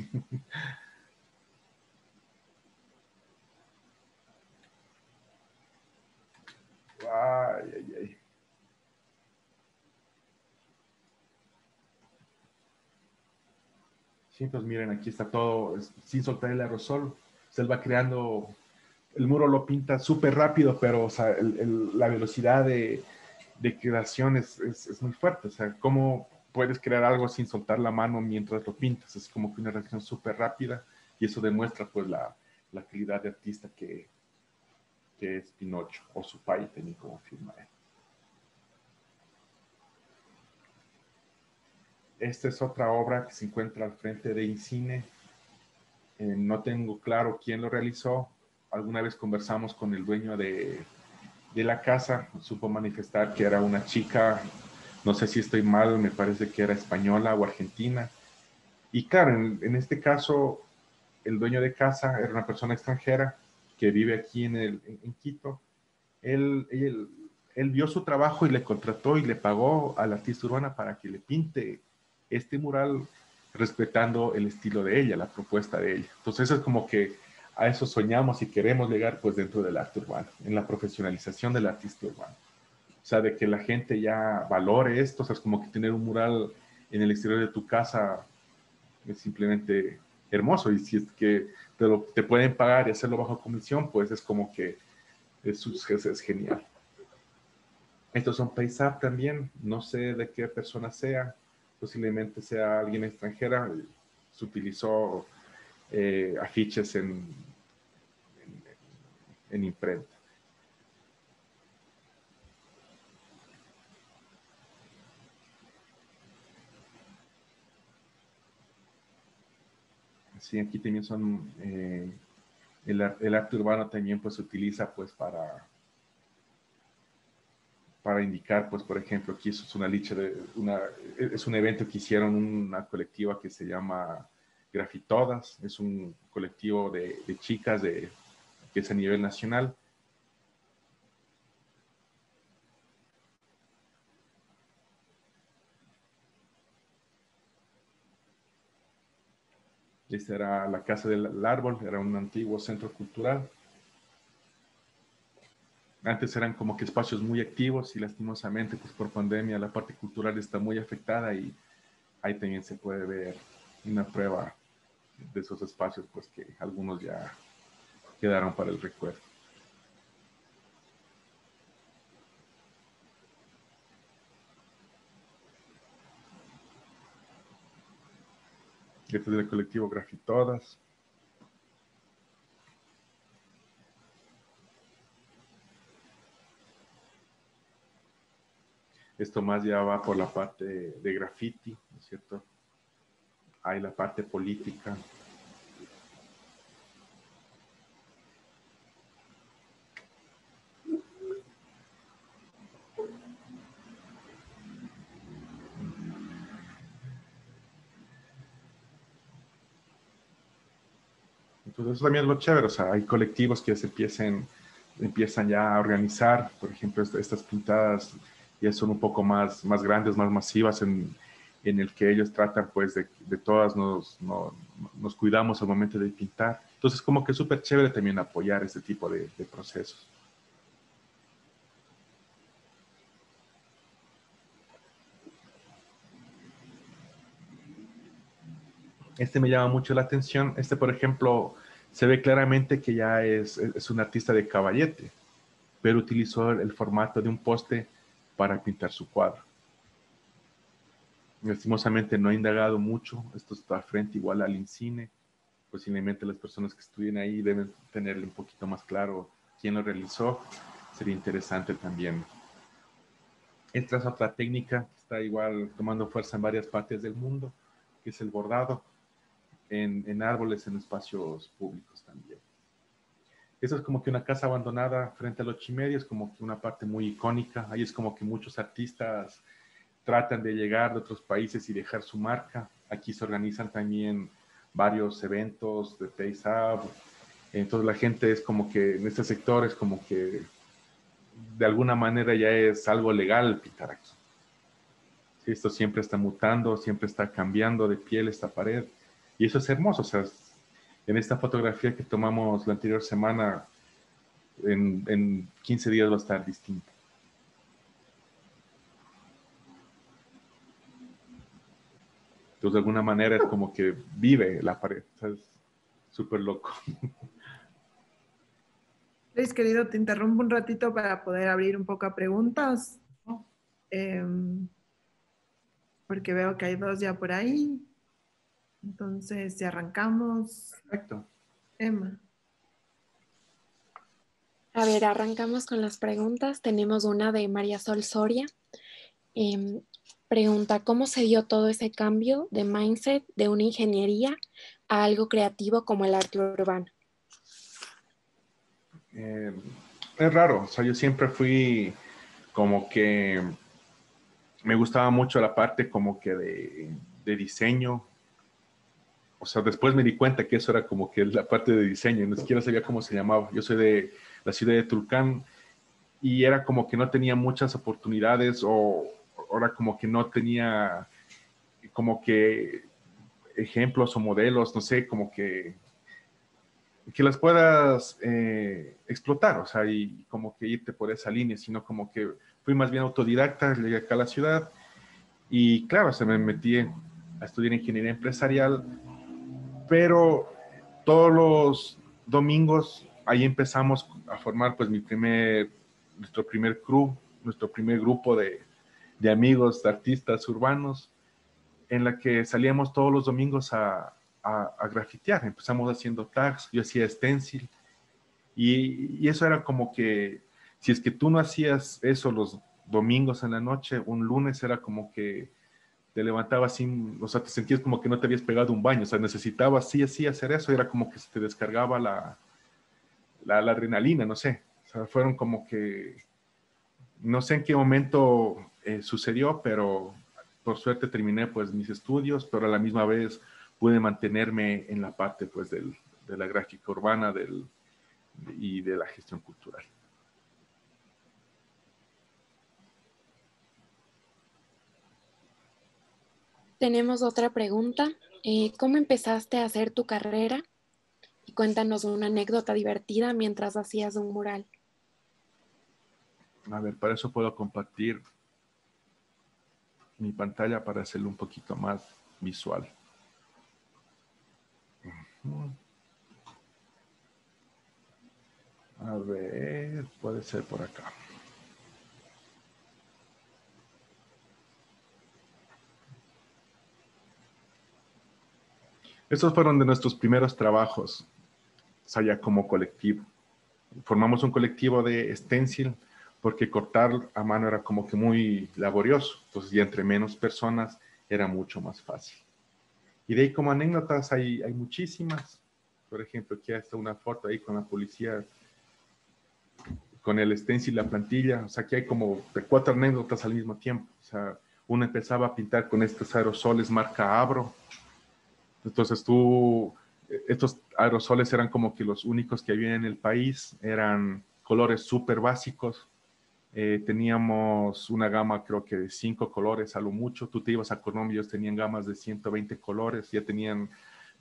Ay, ay, ay. Sí, pues miren, aquí está todo sin soltar el aerosol. Se va creando, el muro lo pinta súper rápido, pero o sea, el, el, la velocidad de, de creación es, es, es muy fuerte. O sea, ¿cómo puedes crear algo sin soltar la mano mientras lo pintas? Es como que una reacción súper rápida y eso demuestra pues la, la calidad de artista que, que es Pinocho, o su país también como firma él. Esta es otra obra que se encuentra al frente de Incine. Eh, no tengo claro quién lo realizó. Alguna vez conversamos con el dueño de, de la casa, supo manifestar que era una chica, no sé si estoy mal, me parece que era española o argentina. Y claro, en, en este caso, el dueño de casa era una persona extranjera que vive aquí en, el, en, en Quito. Él, él, él vio su trabajo y le contrató y le pagó al artista urbana para que le pinte este mural respetando el estilo de ella, la propuesta de ella. Entonces es como que a eso soñamos y queremos llegar pues dentro del arte urbano, en la profesionalización del artista urbano. O sea, de que la gente ya valore esto, o sea, es como que tener un mural en el exterior de tu casa es simplemente hermoso y si es que te, lo, te pueden pagar y hacerlo bajo comisión, pues es como que es, es, es genial. Estos son Paysap también, no sé de qué persona sea, posiblemente sea alguien extranjera, se utilizó eh, afiches en, en, en imprenta. Sí, aquí también son, eh, el, el arte urbano también pues se utiliza pues para, para indicar, pues por ejemplo, aquí eso es una licha de, una, es un evento que hicieron una colectiva que se llama Grafitodas, es un colectivo de, de chicas de, que es a nivel nacional. Esta era la Casa del Árbol, era un antiguo centro cultural. Antes eran como que espacios muy activos y lastimosamente pues por pandemia la parte cultural está muy afectada y ahí también se puede ver una prueba de esos espacios pues que algunos ya quedaron para el recuerdo. Este es el colectivo Grafitodas. Esto más ya va por la parte de, de graffiti, ¿no es cierto? Hay la parte política. Entonces eso también es lo chévere, o sea, hay colectivos que se empiecen, empiezan ya a organizar, por ejemplo, estas pintadas ya son un poco más, más grandes, más masivas, en, en el que ellos tratan pues de, de todas nos, no, nos cuidamos al momento de pintar Entonces, como que es súper chévere también apoyar este tipo de, de procesos. Este me llama mucho la atención. Este, por ejemplo, se ve claramente que ya es, es un artista de caballete, pero utilizó el formato de un poste para pintar su cuadro. Lastimosamente no he indagado mucho. Esto está frente igual al INCINE. Posiblemente las personas que estudien ahí deben tenerle un poquito más claro quién lo realizó. Sería interesante también. Esta es otra técnica que está igual tomando fuerza en varias partes del mundo, que es el bordado en, en árboles, en espacios públicos también. Eso es como que una casa abandonada frente al Ochimedio, es como que una parte muy icónica. Ahí es como que muchos artistas tratan de llegar de otros países y dejar su marca. Aquí se organizan también varios eventos de Face Up. Entonces la gente es como que en este sector es como que de alguna manera ya es algo legal pintar aquí. Sí, esto siempre está mutando, siempre está cambiando de piel esta pared. Y eso es hermoso. O sea, en esta fotografía que tomamos la anterior semana, en, en quince días va a estar distinto. Entonces, de alguna manera es como que vive la pared. O sea, es súper loco. Luis, querido, te interrumpo un ratito para poder abrir un poco a preguntas, eh, porque veo que hay dos ya por ahí. Entonces, si arrancamos, Perfecto. Emma. A ver, arrancamos con las preguntas. Tenemos una de María Sol Soria. Eh, pregunta, ¿cómo se dio todo ese cambio de mindset de una ingeniería a algo creativo como el arte urbano? Eh, es raro. O sea, yo siempre fui como que me gustaba mucho la parte como que de, de diseño. O sea, después me di cuenta que eso era como que la parte de diseño, ni siquiera sabía cómo se llamaba. Yo soy de la ciudad de Tulcán y era como que no tenía muchas oportunidades o ahora como que no tenía como que ejemplos o modelos, no sé, como que que las puedas eh, explotar, o sea, y como que irte por esa línea, sino como que fui más bien autodidacta, llegué acá a la ciudad y claro, se me metí a estudiar ingeniería empresarial, pero todos los domingos ahí empezamos a formar pues mi primer, nuestro primer crew, nuestro primer grupo de, de amigos, de artistas urbanos, en la que salíamos todos los domingos a, a, a grafitear. Empezamos haciendo tags, yo hacía stencil, y, y eso era como que, si es que tú no hacías eso los domingos en la noche, un lunes era como que te levantabas sin, o sea, te sentías como que no te habías pegado un baño, o sea, necesitabas sí, sí hacer eso, era como que se te descargaba la, la, la adrenalina, no sé, o sea, fueron como que, no sé en qué momento eh, sucedió, pero por suerte terminé pues mis estudios, pero a la misma vez pude mantenerme en la parte pues del, de la gráfica urbana del, y de la gestión cultural. Tenemos otra pregunta. Eh, ¿cómo empezaste a hacer tu carrera? Y cuéntanos una anécdota divertida mientras hacías un mural. A ver, para eso puedo compartir mi pantalla para hacerlo un poquito más visual. A ver, puede ser por acá. Estos fueron de nuestros primeros trabajos, o sea, ya como colectivo. Formamos un colectivo de stencil porque cortar a mano era como que muy laborioso. Entonces, ya entre menos personas era mucho más fácil. Y de ahí como anécdotas hay, hay muchísimas. Por ejemplo, aquí está una foto ahí con la policía, con el stencil y la plantilla. O sea, aquí hay como de cuatro anécdotas al mismo tiempo. O sea, uno empezaba a pintar con estos aerosoles marca Abro. Entonces tú, estos aerosoles eran como que los únicos que había en el país. Eran colores súper básicos. Eh, teníamos una gama creo que de cinco colores a lo mucho. Tú te ibas a Colombia, ellos tenían gamas de ciento veinte colores, ya tenían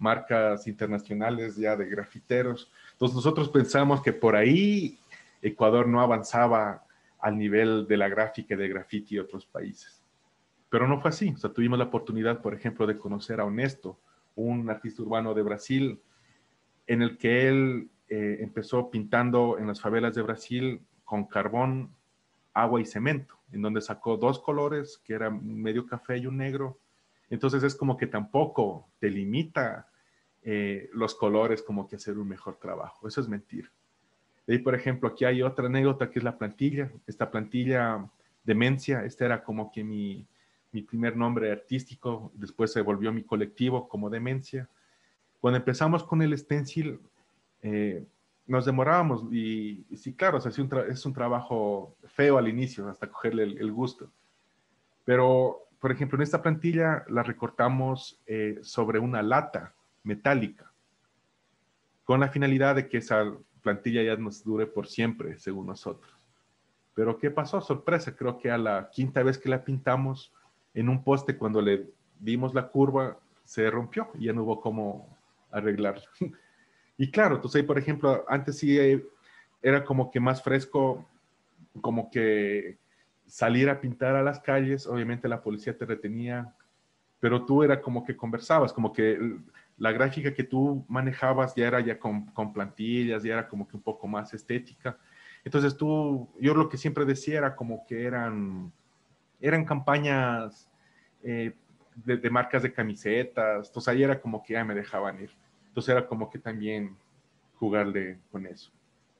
marcas internacionales ya de grafiteros. Entonces nosotros pensamos que por ahí Ecuador no avanzaba al nivel de la gráfica y de graffiti de otros países. Pero no fue así. O sea, tuvimos la oportunidad, por ejemplo, de conocer a Honesto, un artista urbano de Brasil, en el que él eh, empezó pintando en las favelas de Brasil con carbón, agua y cemento, en donde sacó dos colores, que era medio café y un negro. Entonces es como que tampoco te limita eh, los colores como que hacer un mejor trabajo. Eso es mentira. De ahí, por ejemplo, aquí hay otra anécdota que es la plantilla. Esta plantilla Demencia, este era como que mi, mi primer nombre artístico, después se volvió mi colectivo como Demencia. Cuando empezamos con el stencil, eh, nos demorábamos y, y sí, claro, o sea, es, un es un trabajo feo al inicio, hasta cogerle el, el gusto. Pero, por ejemplo, en esta plantilla la recortamos eh, sobre una lata metálica, con la finalidad de que esa plantilla ya nos dure por siempre, según nosotros. Pero ¿qué pasó? Sorpresa, creo que a la quinta vez que la pintamos, en un poste, cuando le dimos la curva, se rompió y ya no hubo cómo arreglarla. Y claro, entonces ahí, por ejemplo, antes sí eh, era como que más fresco, como que salir a pintar a las calles, obviamente la policía te retenía, pero tú era como que conversabas, como que la gráfica que tú manejabas ya era ya con, con plantillas, ya era como que un poco más estética. Entonces tú, yo lo que siempre decía era como que eran, eran campañas eh, de, de marcas de camisetas, entonces ahí era como que ya me dejaban ir. Entonces era como que también jugarle con eso.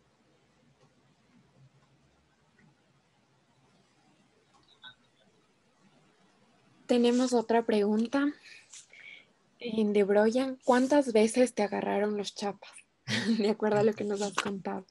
Tenemos otra pregunta en de Broyan. ¿Cuántas veces te agarraron los chapas? De acuerdo a lo que nos has contado.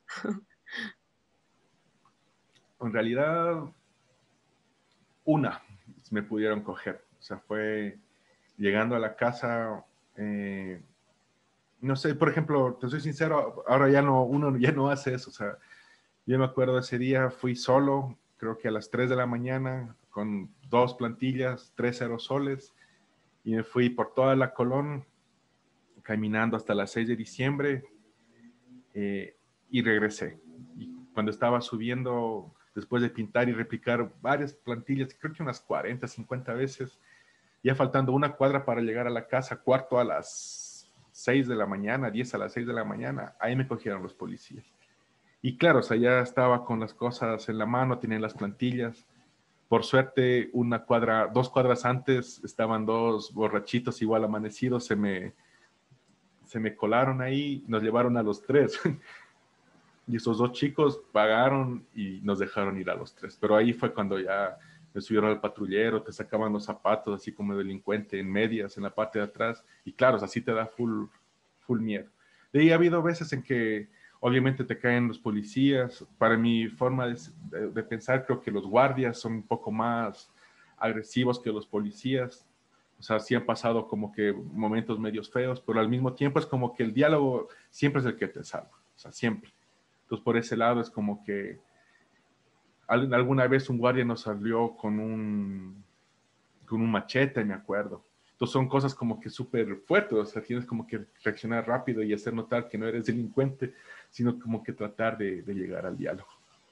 En realidad, una me pudieron coger. O sea, fue llegando a la casa, eh, no sé, por ejemplo, te soy sincero, ahora ya no, uno ya no hace eso. O sea, yo me acuerdo ese día, fui solo, creo que a las tres de la mañana, con dos plantillas, tres aerosoles, y me fui por toda la Colón, caminando hasta las seis de diciembre, eh, y regresé. Y cuando estaba subiendo, después de pintar y replicar varias plantillas, creo que unas cuarenta, cincuenta veces, ya faltando una cuadra para llegar a la casa, cuarto a las seis de la mañana, diez a las seis de la mañana, ahí me cogieron los policías. Y claro, o sea, ya estaba con las cosas en la mano, tenían las plantillas. Por suerte, una cuadra, dos cuadras antes, estaban dos borrachitos igual amanecidos, se me, se me colaron ahí, nos llevaron a los tres. Y esos dos chicos pagaron y nos dejaron ir a los tres. Pero ahí fue cuando ya me subieron al patrullero, te sacaban los zapatos así como delincuente en medias en la parte de atrás. Y claro, así te da full, full miedo. De ahí ha habido veces en que obviamente te caen los policías. Para mi forma de, de, de pensar, creo que los guardias son un poco más agresivos que los policías. O sea, sí han pasado como que momentos medios feos, pero al mismo tiempo es como que el diálogo siempre es el que te salva. O sea, siempre. Entonces, por ese lado es como que alguna vez un guardia nos salió con un, con un machete, me acuerdo. Entonces, son cosas como que súper fuertes. O sea, tienes como que reaccionar rápido y hacer notar que no eres delincuente, sino como que tratar de, de llegar al diálogo.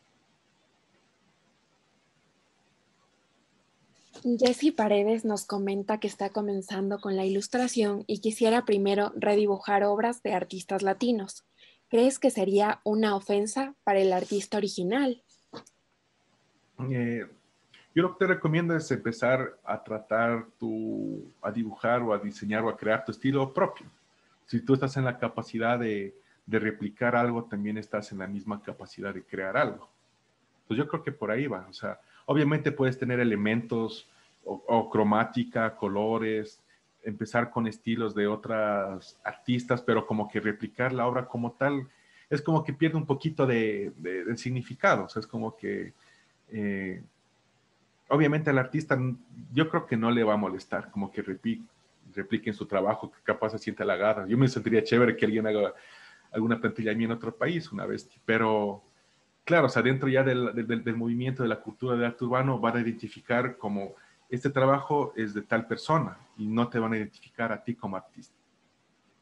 Jessie Paredes nos comenta que está comenzando con la ilustración y quisiera primero redibujar obras de artistas latinos. ¿Crees que sería una ofensa para el artista original? Eh, yo lo que te recomiendo es empezar a tratar tu, a dibujar o a diseñar o a crear tu estilo propio. Si tú estás en la capacidad de, de replicar algo, también estás en la misma capacidad de crear algo. Pues yo creo que por ahí va. O sea, obviamente puedes tener elementos o, o cromática, colores, empezar con estilos de otras artistas, pero como que replicar la obra como tal es como que pierde un poquito de, de, de significado. O sea, es como que eh, obviamente al artista yo creo que no le va a molestar, como que replique, repliquen su trabajo, que capaz se sienta halagada. Yo me sentiría chévere que alguien haga alguna plantilla a mí en otro país una vez, pero claro, o sea, dentro ya del, del, del movimiento de la cultura del arte urbano van a identificar como este trabajo es de tal persona y no te van a identificar a ti como artista.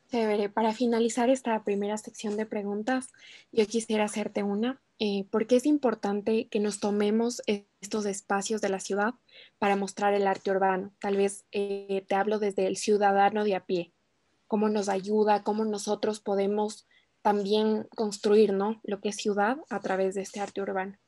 Chévere. Para finalizar esta primera sección de preguntas, yo quisiera hacerte una. Eh, ¿por qué es importante que nos tomemos estos espacios de la ciudad para mostrar el arte urbano? Tal vez eh, te hablo desde el ciudadano de a pie. ¿Cómo nos ayuda? ¿Cómo nosotros podemos también construir, ¿no?, lo que es ciudad a través de este arte urbano?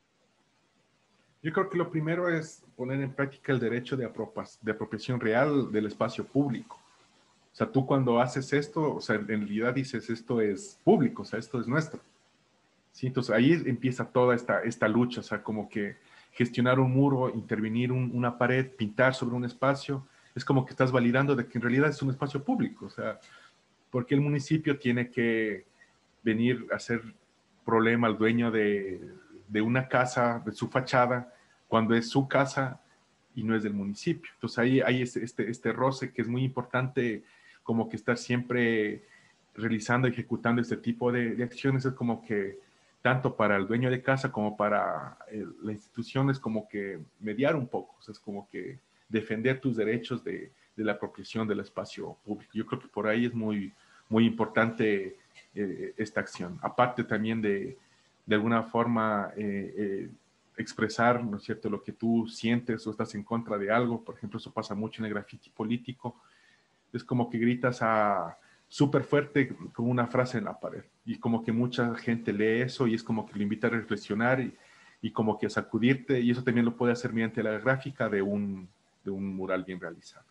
Yo creo que lo primero es poner en práctica el derecho de, apropa- de apropiación real del espacio público. O sea, tú cuando haces esto, o sea, en realidad dices, esto es público, o sea, esto es nuestro. ¿Sí? Entonces ahí empieza toda esta, esta lucha, o sea, como que gestionar un muro, intervenir un, una pared, pintar sobre un espacio, es como que estás validando de que en realidad es un espacio público, o sea, porque el municipio tiene que venir a hacer problema al dueño de, de una casa, de su fachada, cuando es su casa y no es del municipio. Entonces ahí hay este, este, este roce que es muy importante, como que estar siempre realizando, ejecutando este tipo de, de acciones, es como que tanto para el dueño de casa como para el, la institución es como que mediar un poco, o sea, es como que defender tus derechos de, de la apropiación del espacio público. Yo creo que por ahí es muy, muy importante eh, esta acción. Aparte también de, de alguna forma, eh, eh, expresar, ¿no es cierto?, lo que tú sientes o estás en contra de algo. Por ejemplo, eso pasa mucho en el graffiti político. Es como que gritas a súper fuerte con una frase en la pared y como que mucha gente lee eso y es como que lo invita a reflexionar y, y como que a sacudirte, y eso también lo puede hacer mediante la gráfica de un, de un mural bien realizado.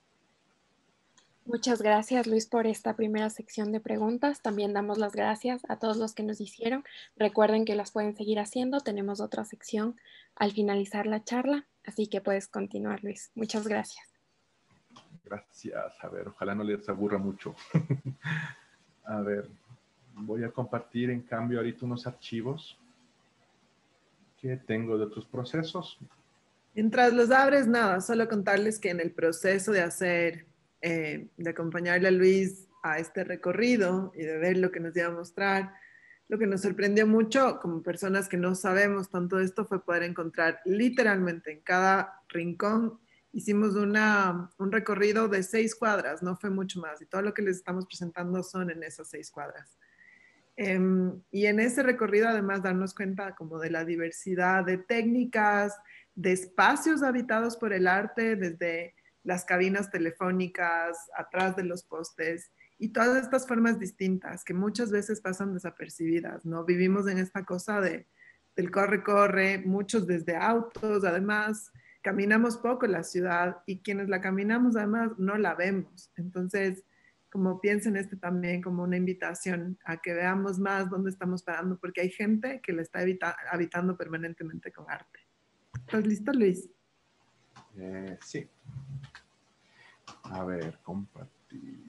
Muchas gracias, Luis, por esta primera sección de preguntas. También damos las gracias a todos los que nos hicieron. Recuerden que las pueden seguir haciendo. Tenemos otra sección al finalizar la charla, así que puedes continuar, Luis. Muchas gracias. Gracias. A ver, ojalá no les aburra mucho. A ver, voy a compartir en cambio ahorita unos archivos que tengo de otros procesos. Mientras los abres, nada, solo contarles que en el proceso de hacer, eh, de acompañarle a Luis a este recorrido y de ver lo que nos iba a mostrar, lo que nos sorprendió mucho como personas que no sabemos tanto de esto fue poder encontrar literalmente en cada rincón. Hicimos una, un recorrido de seis cuadras, no fue mucho más, y todo lo que les estamos presentando son en esas seis cuadras. Um, y en ese recorrido además darnos cuenta como de la diversidad de técnicas, de espacios habitados por el arte, desde las cabinas telefónicas, atrás de los postes, y todas estas formas distintas que muchas veces pasan desapercibidas, ¿no? Vivimos en esta cosa de, del corre-corre, muchos desde autos, además caminamos poco en la ciudad y quienes la caminamos además no la vemos. Entonces, como piensen este también como una invitación a que veamos más dónde estamos parando, porque hay gente que la está habitando permanentemente con arte. ¿Estás listo, Luis? Eh, sí. A ver, compartir.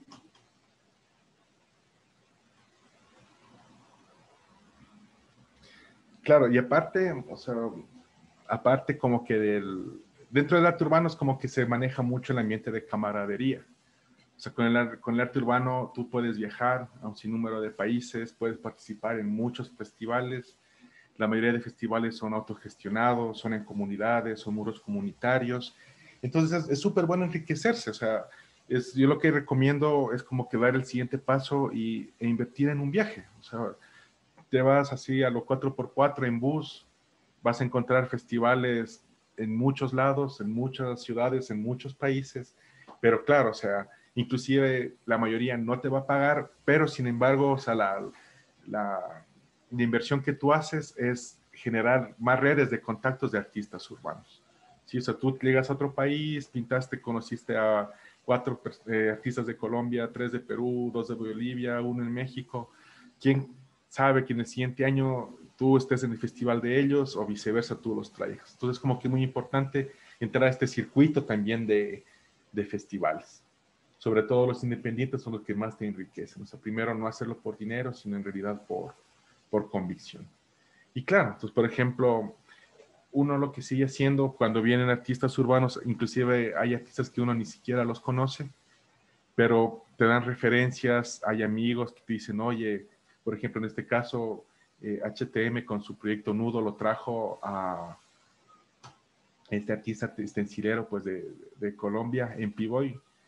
Claro, y aparte, o sea, aparte como que del, dentro del arte urbano es como que se maneja mucho el ambiente de camaradería. O sea, con el, con el arte urbano tú puedes viajar a un sinnúmero de países, puedes participar en muchos festivales. La mayoría de festivales son autogestionados, son en comunidades, son muros comunitarios. Entonces es súper bueno enriquecerse. O sea, es, yo lo que recomiendo es como que dar el siguiente paso y, e invertir en un viaje. O sea, te vas así a lo cuatro por cuatro en bus, vas a encontrar festivales en muchos lados, en muchas ciudades, en muchos países, pero claro, o sea, inclusive la mayoría no te va a pagar, pero sin embargo, o sea, la, la, la inversión que tú haces es generar más redes de contactos de artistas urbanos. Sí, o sea, tú llegas a otro país, pintaste, conociste a cuatro eh, artistas de Colombia, tres de Perú, dos de Bolivia, uno en México. ¿Quién sabe que en el siguiente año tú estés en el festival de ellos o viceversa, tú los traigas? Entonces, como que es muy importante entrar a este circuito también de, de festivales. Sobre todo los independientes son los que más te enriquecen. O sea, primero no hacerlo por dinero, sino en realidad por, por convicción. Y claro, entonces, por ejemplo, uno lo que sigue haciendo cuando vienen artistas urbanos, inclusive hay artistas que uno ni siquiera los conoce, pero te dan referencias, hay amigos que te dicen, oye, por ejemplo, en este caso, eh, H T M con su proyecto Nudo lo trajo a este artista stencilero pues, de, de Colombia, en Pivoy,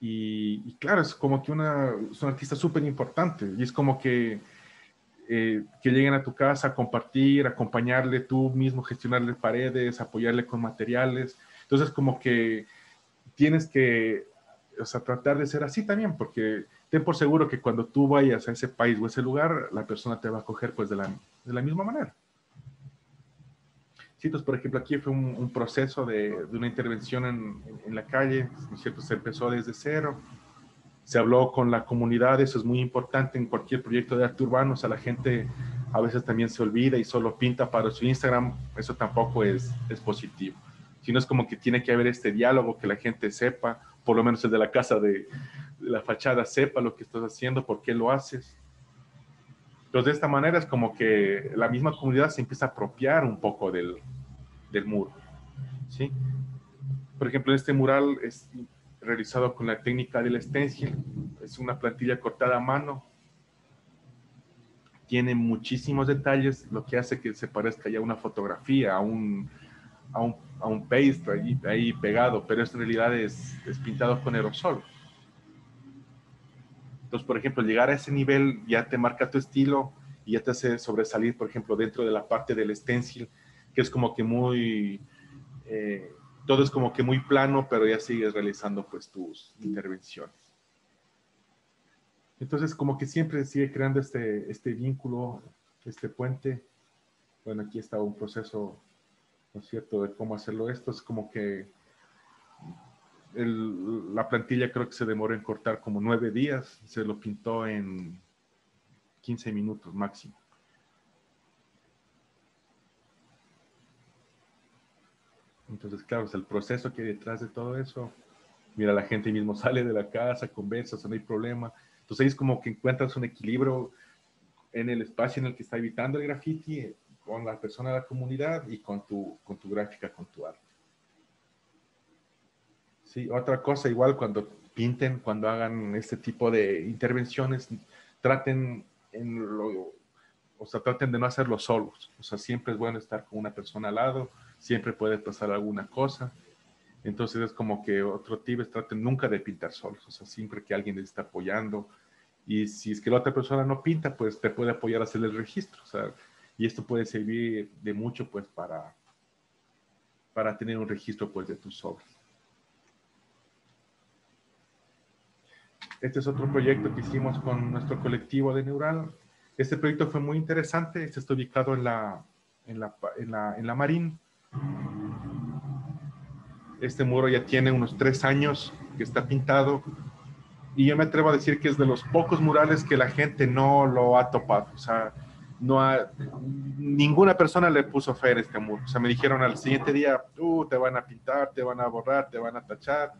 Y, y claro, es como que una, es un artista súper importante. Y es como que, eh, que lleguen a tu casa a compartir, acompañarle tú mismo, gestionarle paredes, apoyarle con materiales. Entonces, como que tienes que, o sea, tratar de ser así también, porque ten por seguro que cuando tú vayas a ese país o ese lugar, la persona te va a acoger pues de la, de la misma manera. Sí, entonces, por ejemplo, aquí fue un, un proceso de, de, una intervención en, en, en la calle, ¿no es cierto? Se empezó desde cero, se habló con la comunidad, eso es muy importante en cualquier proyecto de arte urbano, o sea, la gente a veces también se olvida y solo pinta para su Instagram, eso tampoco es, es positivo, sino es como que tiene que haber este diálogo, que la gente sepa, por lo menos el de la casa de, de la fachada, sepa lo que estás haciendo, por qué lo haces. Entonces, de esta manera es como que la misma comunidad se empieza a apropiar un poco del, del muro, ¿sí? Por ejemplo, este mural es realizado con la técnica del stencil, es una plantilla cortada a mano, tiene muchísimos detalles, lo que hace que se parezca ya a una fotografía, a un, a un, a un paste ahí, ahí pegado, pero esto en realidad es, es pintado con aerosol. Entonces, por ejemplo, llegar a ese nivel ya te marca tu estilo y ya te hace sobresalir, por ejemplo, dentro de la parte del stencil, que es como que muy... Eh, todo es como que muy plano, pero ya sigues realizando pues tus intervenciones. Entonces, como que siempre sigue creando este, este vínculo, este puente. Bueno, aquí está un proceso, ¿no es cierto?, de cómo hacerlo esto. Es como que el, la plantilla creo que se demoró en cortar como nueve días. Se lo pintó en quince minutos máximo. Entonces, claro, es el proceso que hay detrás de todo eso. Mira, la gente mismo sale de la casa, conversa, o sea, no hay problema. Entonces, ahí es como que encuentras un equilibrio en el espacio en el que está evitando el graffiti, con la persona de la comunidad y con tu, con tu gráfica, con tu arte. Sí, otra cosa, igual cuando pinten, cuando hagan este tipo de intervenciones, traten en lo, o sea, traten de no hacerlo solos. O sea, siempre es bueno estar con una persona al lado, siempre puede pasar alguna cosa. Entonces es como que otro tip es traten nunca de pintar solos, o sea, siempre que alguien les está apoyando. Y si es que la otra persona no pinta, pues te puede apoyar a hacer el registro, o sea, y esto puede servir de mucho, pues, para, para tener un registro, pues, de tus obras. Este es otro proyecto que hicimos con nuestro colectivo de Neural. Este proyecto fue muy interesante, este está ubicado en la, en la, en la, en la Marín. Este muro ya tiene unos tres años que está pintado, y yo me atrevo a decir que es de los pocos murales que la gente no lo ha topado. O sea, no ha, ninguna persona le puso fe a este muro. O sea, me dijeron al siguiente día, uh, te van a pintar, te van a borrar, te van a tachar.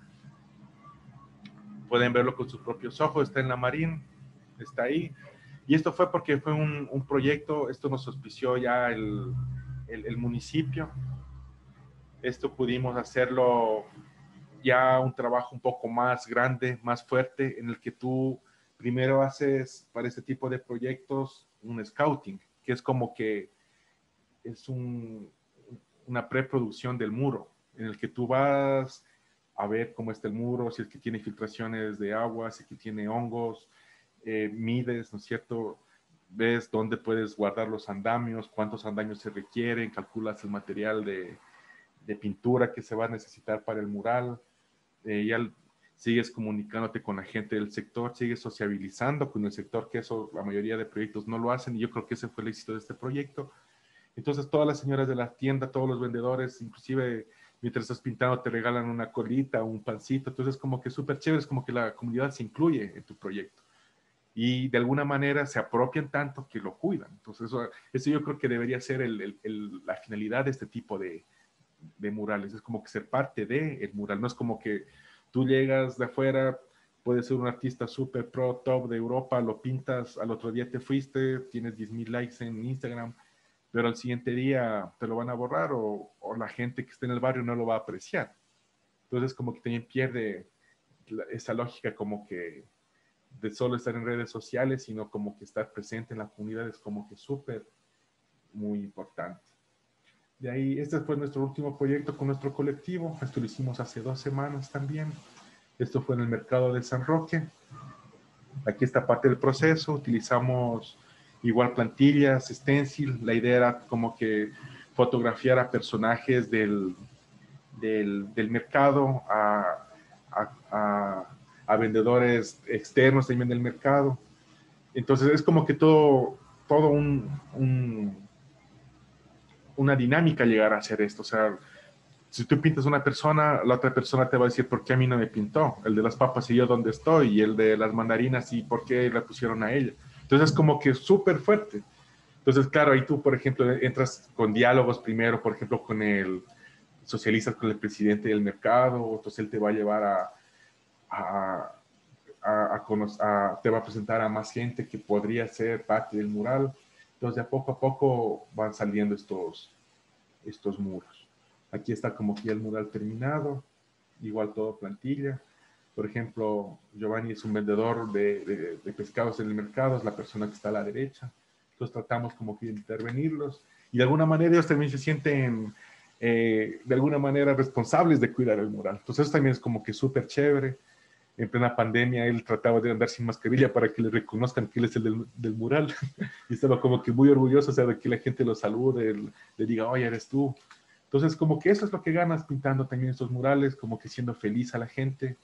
Pueden verlo con sus propios ojos, está en la Marín, está ahí. Y esto fue porque fue un, un proyecto, esto nos auspició ya el, el, el municipio. Esto pudimos hacerlo ya un trabajo un poco más grande, más fuerte, en el que tú primero haces para este tipo de proyectos un scouting, que es como que es un, una preproducción del muro, en el que tú vas a ver cómo está el muro, si es que tiene filtraciones de agua, si es que tiene hongos, eh, mides, ¿no es cierto? Ves dónde puedes guardar los andamios, cuántos andamios se requieren, calculas el material de, de pintura que se va a necesitar para el mural. Eh, ya sigues comunicándote con la gente del sector, sigues sociabilizando con el sector, que eso la mayoría de proyectos no lo hacen, y yo creo que ese fue el éxito de este proyecto. Entonces todas las señoras de la tienda, todos los vendedores, inclusive mientras estás pintando te regalan una colita, un pancito, entonces como que súper chévere, es como que la comunidad se incluye en tu proyecto y de alguna manera se apropian tanto que lo cuidan. Entonces eso, eso yo creo que debería ser el, el, el, la finalidad de este tipo de, de murales, es como que ser parte del de mural, no es como que tú llegas de afuera, puedes ser un artista súper pro, top de Europa, lo pintas, al otro día te fuiste, tienes diez mil likes en Instagram, pero al siguiente día te lo van a borrar o, o la gente que esté en el barrio no lo va a apreciar. Entonces como que también pierde la, esa lógica como que de solo estar en redes sociales, sino como que estar presente en la comunidad es como que súper, muy importante. De ahí, este fue nuestro último proyecto con nuestro colectivo. Esto lo hicimos hace dos semanas también. Esto fue en el mercado de San Roque. Aquí está parte del proceso. Utilizamos igual plantillas, stencil. La idea era como que fotografiar a personajes del, del, del mercado, a, a, a, a vendedores externos también del mercado. Entonces es como que todo, todo un, un, una dinámica llegar a hacer esto. O sea, si tú pintas una persona, la otra persona te va a decir por qué a mí no me pintó. El de las papas y yo dónde estoy, y el de las mandarinas y por qué la pusieron a ella. Entonces es como que súper fuerte. Entonces, claro, ahí tú, por ejemplo, entras con diálogos primero, por ejemplo, con el, socializas con el presidente del mercado, entonces él te va a llevar a, a, a, a, conocer, a te va a presentar a más gente que podría ser parte del mural. Entonces, de a poco a poco van saliendo estos, estos muros. Aquí está como que el mural terminado, igual todo plantilla. Por ejemplo, Giovanni es un vendedor de, de, de pescados en el mercado, es la persona que está a la derecha. Entonces tratamos como que de intervenirlos y de alguna manera ellos también se sienten eh, de alguna manera responsables de cuidar el mural. Entonces eso también es como que súper chévere. En plena pandemia él trataba de andar sin mascarilla para que le reconozcan que él es el del, del mural y estaba como que muy orgulloso, o sea, de que la gente lo salude, le diga, oye, eres tú. Entonces como que eso es lo que ganas pintando también estos murales, como que siendo feliz a la gente.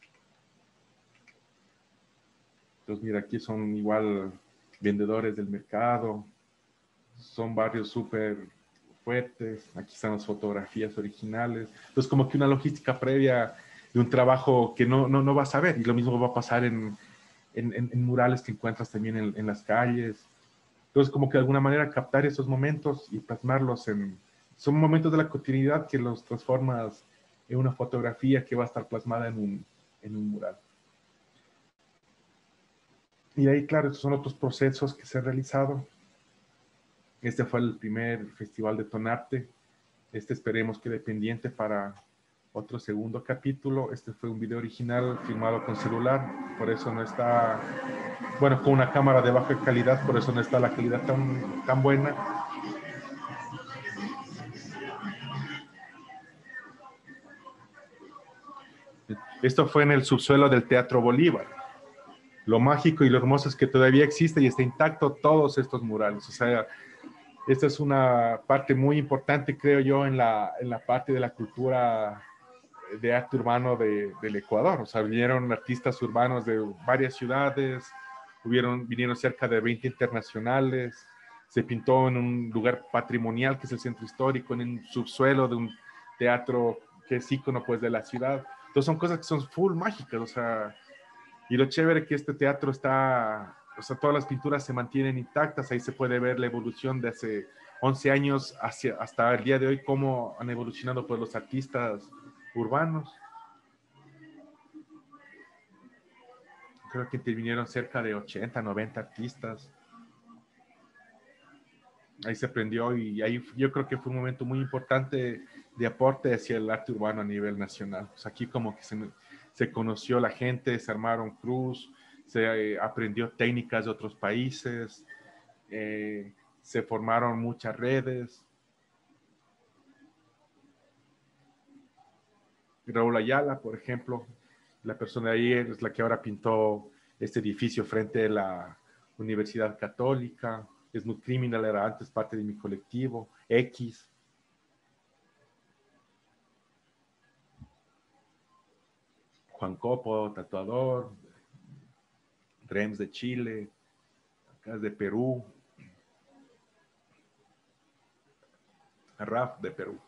Entonces mira, aquí son igual vendedores del mercado, son barrios súper fuertes, aquí están las fotografías originales, entonces como que una logística previa de un trabajo que no, no, no vas a ver, y lo mismo va a pasar en, en, en murales que encuentras también en, en las calles, entonces como que de alguna manera captar esos momentos y plasmarlos en, son momentos de la cotidianidad que los transformas en una fotografía que va a estar plasmada en un, en un mural. Y ahí, claro, estos son otros procesos que se han realizado. Este fue el primer festival de Tonarte. Este esperemos quede pendiente para otro segundo capítulo. Este fue un video original filmado con celular, por eso no está, bueno, con una cámara de baja calidad, por eso no está la calidad tan, tan buena. Esto fue en el subsuelo del Teatro Bolívar. Lo mágico y lo hermoso es que todavía existe y está intacto todos estos murales. O sea, esta es una parte muy importante, creo yo, en la, en la parte de la cultura de arte urbano de, del Ecuador. O sea, vinieron artistas urbanos de varias ciudades, hubieron, vinieron cerca de veinte internacionales, se pintó en un lugar patrimonial que es el centro histórico, en un subsuelo de un teatro que es ícono pues de la ciudad. Entonces son cosas que son full mágicas, o sea, y lo chévere que este teatro está, o sea, todas las pinturas se mantienen intactas, ahí se puede ver la evolución de hace once años hacia, hasta el día de hoy, cómo han evolucionado pues los artistas urbanos. Creo que intervinieron cerca de ochenta, noventa artistas. Ahí se aprendió y ahí yo creo que fue un momento muy importante de aporte hacia el arte urbano a nivel nacional. Pues aquí como que se, se conoció la gente, se armaron cruz, se eh, aprendió técnicas de otros países, eh, se formaron muchas redes. Raúl Ayala, por ejemplo, la persona de ahí es la que ahora pintó este edificio frente a la Universidad Católica. Smooth Criminal era antes parte de mi colectivo. X. Juan Copo, tatuador. Rems de Chile. Acá es de Perú. Raf de Perú.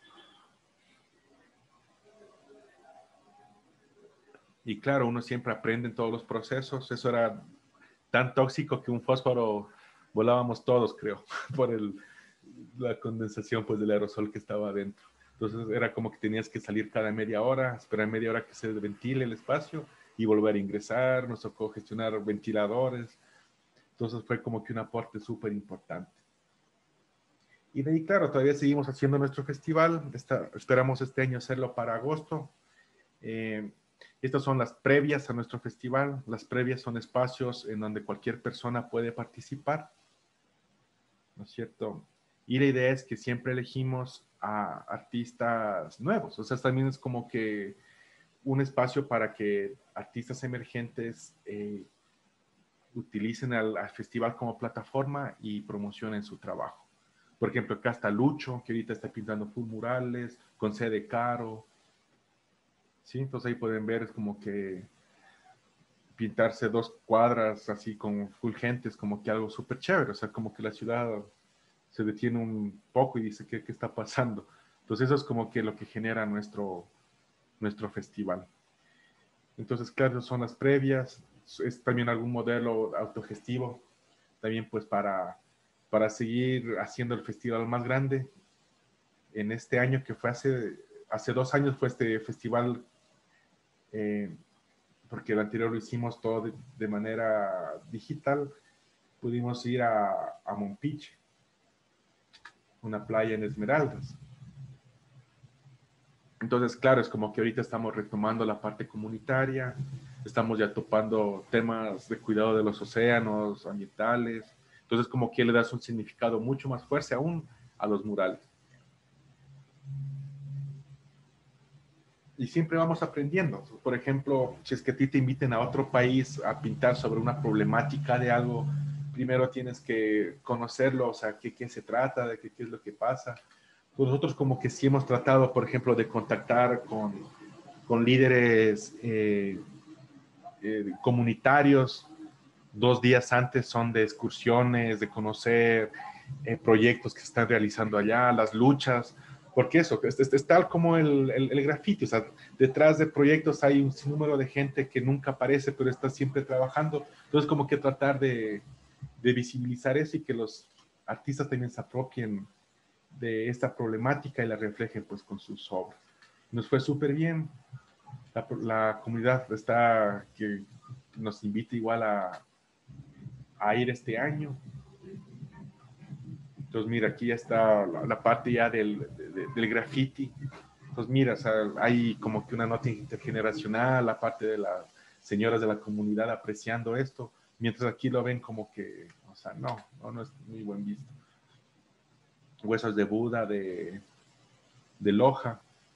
Y claro, uno siempre aprende en todos los procesos. Eso era tan tóxico que un fósforo volábamos todos, creo, por el, la condensación pues, del aerosol que estaba adentro. Entonces era como que tenías que salir cada media hora, esperar media hora que se ventile el espacio y volver a ingresar. Nos tocó gestionar ventiladores. Entonces fue como que un aporte súper importante. Y de ahí, claro, todavía seguimos haciendo nuestro festival. Está, esperamos este año hacerlo para agosto. Eh, estas son las previas a nuestro festival. Las previas son espacios en donde cualquier persona puede participar, ¿no es cierto? Y la idea es que siempre elegimos a artistas nuevos. O sea, también es como que un espacio para que artistas emergentes eh, utilicen al, al festival como plataforma y promocionen su trabajo. Por ejemplo, acá está Lucho, que ahorita está pintando full murales, con sede Caro. ¿Sí? Entonces ahí pueden ver, es como que pintarse dos cuadras así con full gente, es como que algo súper chévere. O sea, como que la ciudad se detiene un poco y dice, ¿qué, qué está pasando? Entonces eso es como que lo que genera nuestro, nuestro festival. Entonces, claro, son las previas, es también algún modelo autogestivo, también pues para, para seguir haciendo el festival más grande. En este año que fue hace, hace dos años fue este festival, eh, porque el anterior lo hicimos todo de, de manera digital, pudimos ir a, a Mompiche, una playa en Esmeraldas. Entonces, claro, es como que ahorita estamos retomando la parte comunitaria, estamos ya topando temas de cuidado de los océanos, ambientales. Entonces, como que le das un significado mucho más fuerte aún a los murales. Y siempre vamos aprendiendo. Por ejemplo, si es que a ti te inviten a otro país a pintar sobre una problemática de algo, primero tienes que conocerlo, o sea, qué, qué se trata, de qué, qué es lo que pasa. Nosotros como que sí hemos tratado, por ejemplo, de contactar con, con líderes eh, eh, comunitarios. Dos días antes son de excursiones, de conocer eh, proyectos que se están realizando allá, las luchas, porque eso, es, es, es tal como el, el, el graffiti, o sea, detrás de proyectos hay un sinnúmero de gente que nunca aparece, pero está siempre trabajando. Entonces, como que tratar de, de visibilizar eso y que los artistas también se apropien de esta problemática y la reflejen pues con sus obras. Nos fue súper bien. La, la comunidad está que nos invita igual a, a ir este año. Entonces, mira, aquí ya está la, la parte ya del, de, del graffiti. Entonces, mira, o sea, hay como que una nota intergeneracional, la parte de las señoras de la comunidad apreciando esto, mientras aquí lo ven como que, o sea, no, no, no es muy buen visto. Huesos de Buda, de, de Loja.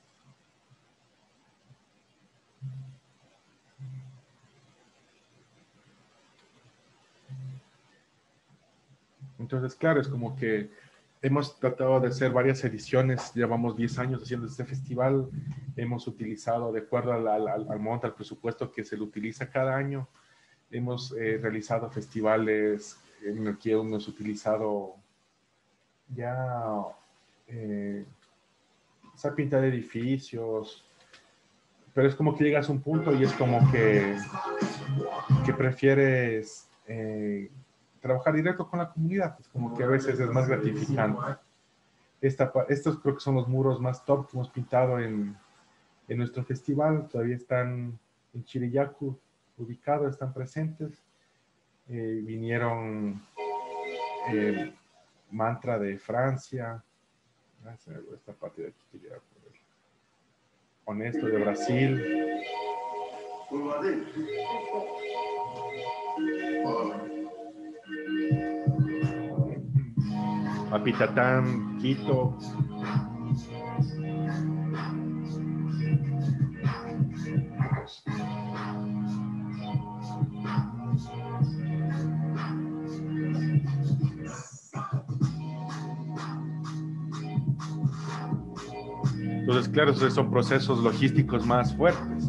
Entonces, claro, es como que hemos tratado de hacer varias ediciones, llevamos diez años haciendo este festival, hemos utilizado, de acuerdo al, al, al monto, al presupuesto que se le utiliza cada año, hemos eh, realizado festivales en el que hemos utilizado ya, eh, esa pinta de edificios, pero es como que llegas a un punto y es como que, que prefieres eh, trabajar directo con la comunidad, es como que a veces es más gratificante. Esta, estos creo que son los muros más top que hemos pintado en, en nuestro festival, todavía están en Chiriyacu ubicados, están presentes. Eh, vinieron el mantra de Francia, esta parte de aquí quería poner. Honesto de Brasil. Apitatán, Quito. Entonces, claro, esos son procesos logísticos más fuertes.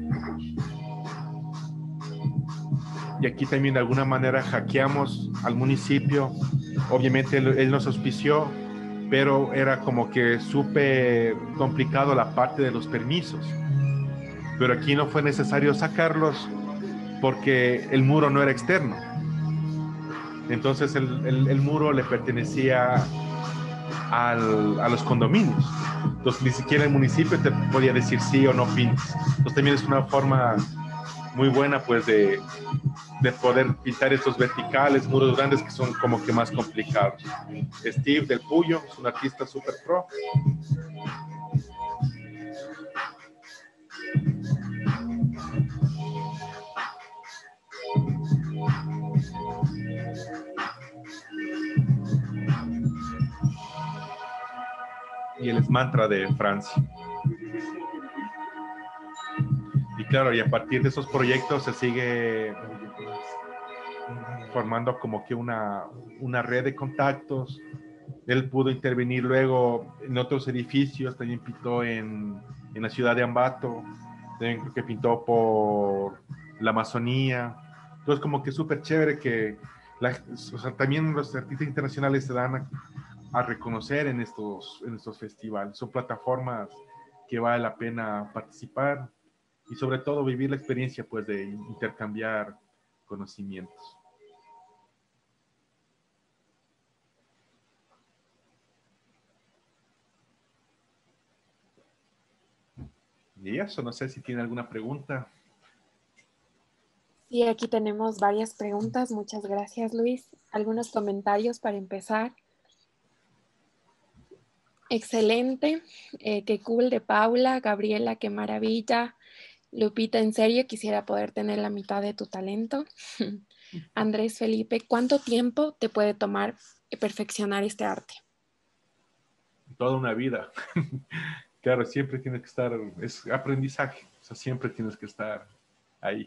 Y aquí también de alguna manera hackeamos al municipio. Obviamente él, él nos auspició, pero era como que súper complicado la parte de los permisos. Pero aquí no fue necesario sacarlos porque el muro no era externo. Entonces el, el, el muro le pertenecía al, a los condominios. Entonces ni siquiera el municipio te podía decir sí o no pintes. Entonces también es una forma muy buena pues de, de poder pintar estos verticales, muros grandes que son como que más complicados. Steve del Puyo es un artista super pro. Y él es mantra de Francia. claro, y a partir de esos proyectos se sigue formando como que una, una red de contactos. Él pudo intervenir luego en otros edificios, también pintó en, en la ciudad de Ambato, también creo que pintó por la Amazonía. Entonces como que es súper chévere que la, o sea, también los artistas internacionales se dan a, a reconocer en estos, en estos festivales. Son plataformas que vale la pena participar y sobre todo vivir la experiencia pues de intercambiar conocimientos. Y eso, no sé si tiene alguna pregunta. Sí, aquí tenemos varias preguntas. Muchas gracias, Luis. Algunos comentarios para empezar. Excelente. Eh, qué cool de Paula. Gabriela, qué maravilla. Lupita, en serio, quisiera poder tener la mitad de tu talento. Andrés Felipe, ¿cuánto tiempo te puede tomar perfeccionar este arte? Toda una vida. Claro, siempre tienes que estar, es aprendizaje, o sea, siempre tienes que estar ahí.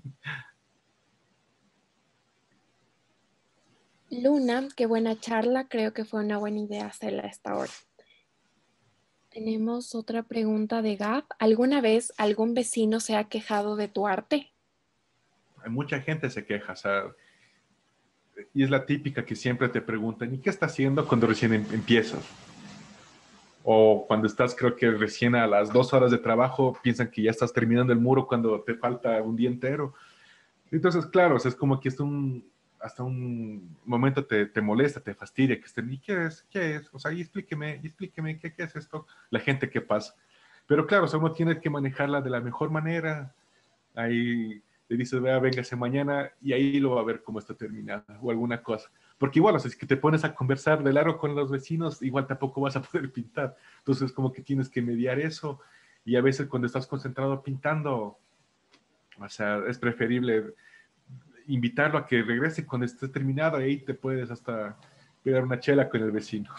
Luna, qué buena charla, creo que fue una buena idea hacerla a esta hora. Tenemos otra pregunta de Gab. ¿Alguna vez algún vecino se ha quejado de tu arte? Hay mucha gente se queja, o sea, y es la típica que siempre te preguntan, ¿y qué estás haciendo cuando recién em empiezas? O cuando estás, creo que recién a las dos horas de trabajo, piensan que ya estás terminando el muro cuando te falta un día entero. Entonces, claro, o sea, es como que es un, hasta un momento te, te molesta, te fastidia, que estén, ¿y qué es? ¿Qué es? O sea, y explíqueme, y explíqueme, ¿qué, qué es esto? La gente que pasa. Pero claro, o sea, uno tiene que manejarla de la mejor manera. Ahí le dices, vea, véngase mañana, y ahí lo va a ver cómo está terminada, o alguna cosa. Porque igual, o sea, si que te pones a conversar de largo con los vecinos, igual tampoco vas a poder pintar. Entonces, como que tienes que mediar eso, y a veces cuando estás concentrado pintando, o sea, es preferible invitarlo a que regrese cuando esté terminado y ahí te puedes hasta pegar una chela con el vecino.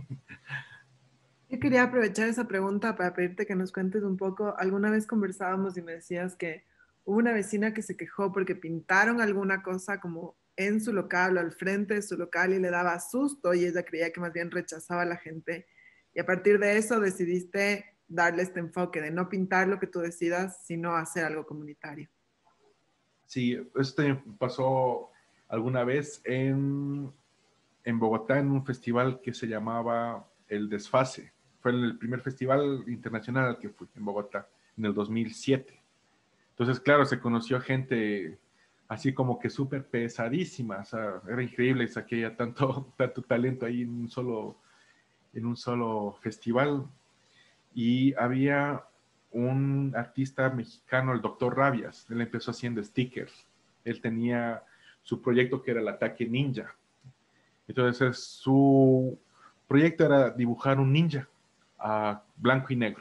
Yo quería aprovechar esa pregunta para pedirte que nos cuentes un poco. Alguna vez conversábamos y me decías que hubo una vecina que se quejó porque pintaron alguna cosa como en su local o al frente de su local y le daba susto y ella creía que más bien rechazaba a la gente. Y a partir de eso decidiste darle este enfoque de no pintar lo que tú decidas, sino hacer algo comunitario. Sí, esto pasó alguna vez en, en Bogotá en un festival que se llamaba El Desfase. Fue el primer festival internacional al que fui en Bogotá en el dos mil siete. Entonces, claro, se conoció gente así como que súper pesadísima. O sea, era increíble, saqué tanto, tanto talento ahí en un solo, en un solo festival. Y había un artista mexicano, el doctor Rabias. Él empezó haciendo stickers. Él tenía su proyecto que era el Ataque Ninja. Entonces, su proyecto era dibujar un ninja a blanco y negro.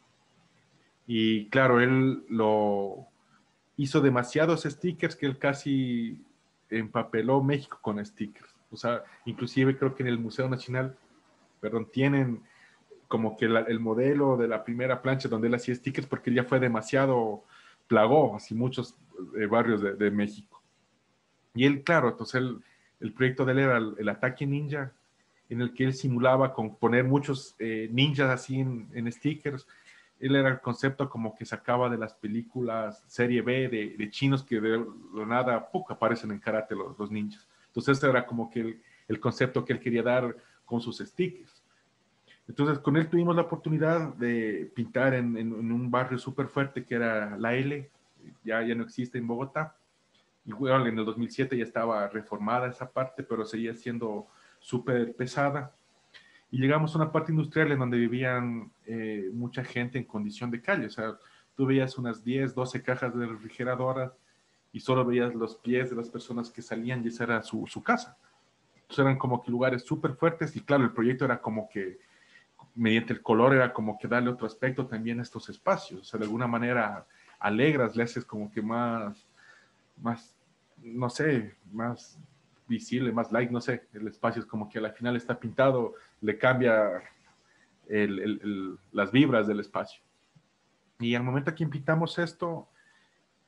Y claro, él lo hizo demasiados stickers que él casi empapeló México con stickers. O sea, inclusive creo que en el Museo Nacional, perdón, tienen como que la, el modelo de la primera plancha donde él hacía stickers porque ya fue demasiado, plagó así muchos eh, barrios de, de, México. Y él, claro, entonces él, el proyecto de él era el, el Ataque Ninja, en el que él simulaba con poner muchos eh, ninjas así en, en stickers. Él era el concepto como que sacaba de las películas serie B de, de chinos que de lo nada ¡puc! Aparecen en karate los, los ninjas. Entonces este era como que el, el concepto que él quería dar con sus stickers. Entonces con él tuvimos la oportunidad de pintar en, en, en un barrio súper fuerte que era La L, ya, ya no existe en Bogotá. Y bueno, en el dos mil siete ya estaba reformada esa parte, pero seguía siendo súper pesada. Y llegamos a una parte industrial en donde vivían eh, mucha gente en condición de calle. O sea, tú veías unas diez, doce cajas de refrigeradora y solo veías los pies de las personas que salían y esa era su, su casa. Entonces eran como que lugares súper fuertes y claro, el proyecto era como que, mediante el color, era como que darle otro aspecto también a estos espacios. O sea, de alguna manera alegras, le haces como que más, más, no sé, más visible, más light, no sé, el espacio es como que al final está pintado, le cambia el, el, el, las vibras del espacio. Y al momento que pintamos esto,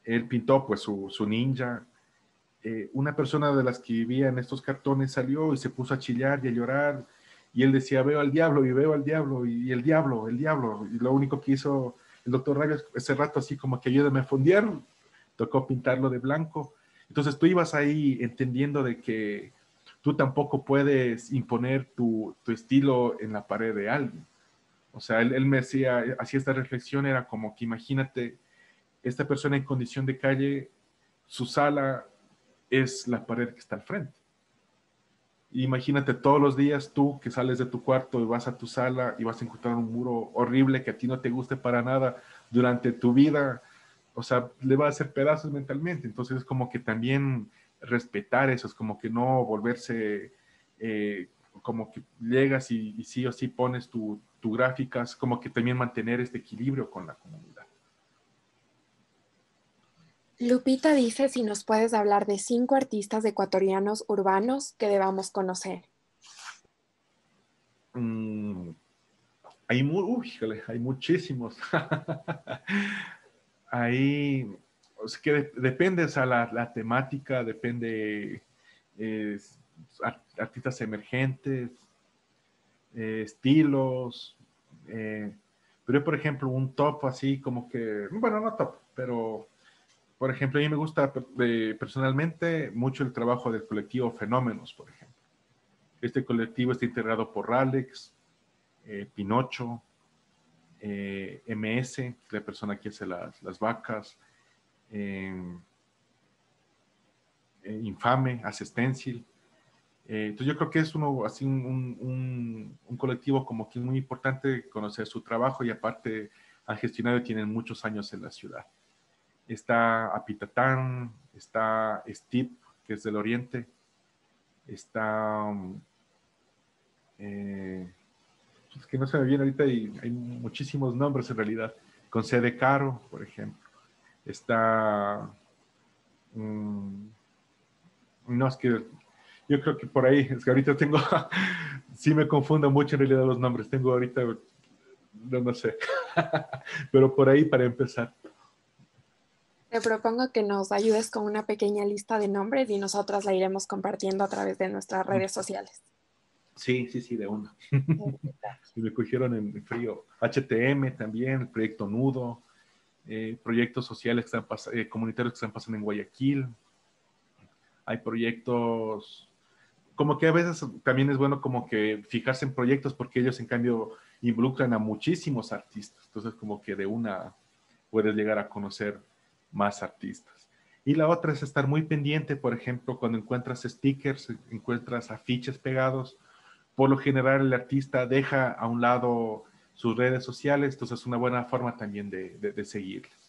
Él pintó pues su, su ninja. Eh, una persona de las que vivía en estos cartones salió y se puso a chillar y a llorar, y él decía, veo al diablo, y veo al diablo, y, y el diablo, el diablo, y lo único que hizo el doctor Rabia ese rato, así como que ayúdame a fondear, tocó pintarlo de blanco. Entonces tú ibas ahí entendiendo de que tú tampoco puedes imponer tu, tu estilo en la pared de alguien. O sea, él, él me decía, hacía esta reflexión, era como que imagínate, esta persona en condición de calle, su sala es la pared que está al frente. Imagínate todos los días tú que sales de tu cuarto y vas a tu sala y vas a encontrar un muro horrible que a ti no te guste para nada durante tu vida. O sea, le va a hacer pedazos mentalmente. Entonces es como que también respetar eso, es como que no volverse, eh, como que llegas y, y sí o sí pones tu, tu gráficas, como que también mantener este equilibrio con la comunidad. Lupita dice si nos puedes hablar de cinco artistas ecuatorianos urbanos que debamos conocer. Mm, hay, mu uy, jale, hay muchísimos. Ahí, o sea, que de, depende, o sea, la, la temática, depende, eh, artistas emergentes, eh, estilos, eh, pero yo, por ejemplo, un top así como que, bueno, no top, pero, por ejemplo, a mí me gusta eh, personalmente mucho el trabajo del colectivo Fenómenos, por ejemplo. Este colectivo está integrado por Ralex, eh, Pinocho, eh, M S, la persona que hace las, las vacas, eh, eh, Infame, hace Stencil. Eh, entonces yo creo que es uno, así un, un, un, colectivo como que muy importante conocer su trabajo, y aparte han gestionado y tienen muchos años en la ciudad. Está Apitatán, está Steve, que es del Oriente, está, eh, es que no se me viene ahorita, y hay muchísimos nombres en realidad, con C de Caro, por ejemplo. Está, um, no, es que yo creo que por ahí, es que ahorita tengo, sí me confundo mucho en realidad los nombres, tengo ahorita, no, no sé, pero por ahí para empezar. Te propongo que nos ayudes con una pequeña lista de nombres y nosotras la iremos compartiendo a través de nuestras redes sociales. Sí, sí, sí, de una. Y me cogieron en frío. H T M también, el proyecto Nudo, eh, proyectos sociales que están eh, comunitarios que están pasando en Guayaquil. Hay proyectos, como que a veces también es bueno como que fijarse en proyectos, porque ellos en cambio involucran a muchísimos artistas. Entonces como que de una puedes llegar a conocer más artistas. Y la otra es estar muy pendiente, por ejemplo, cuando encuentras stickers, encuentras afiches pegados. Por lo general el artista deja a un lado sus redes sociales, entonces es una buena forma también de, de, de seguirles.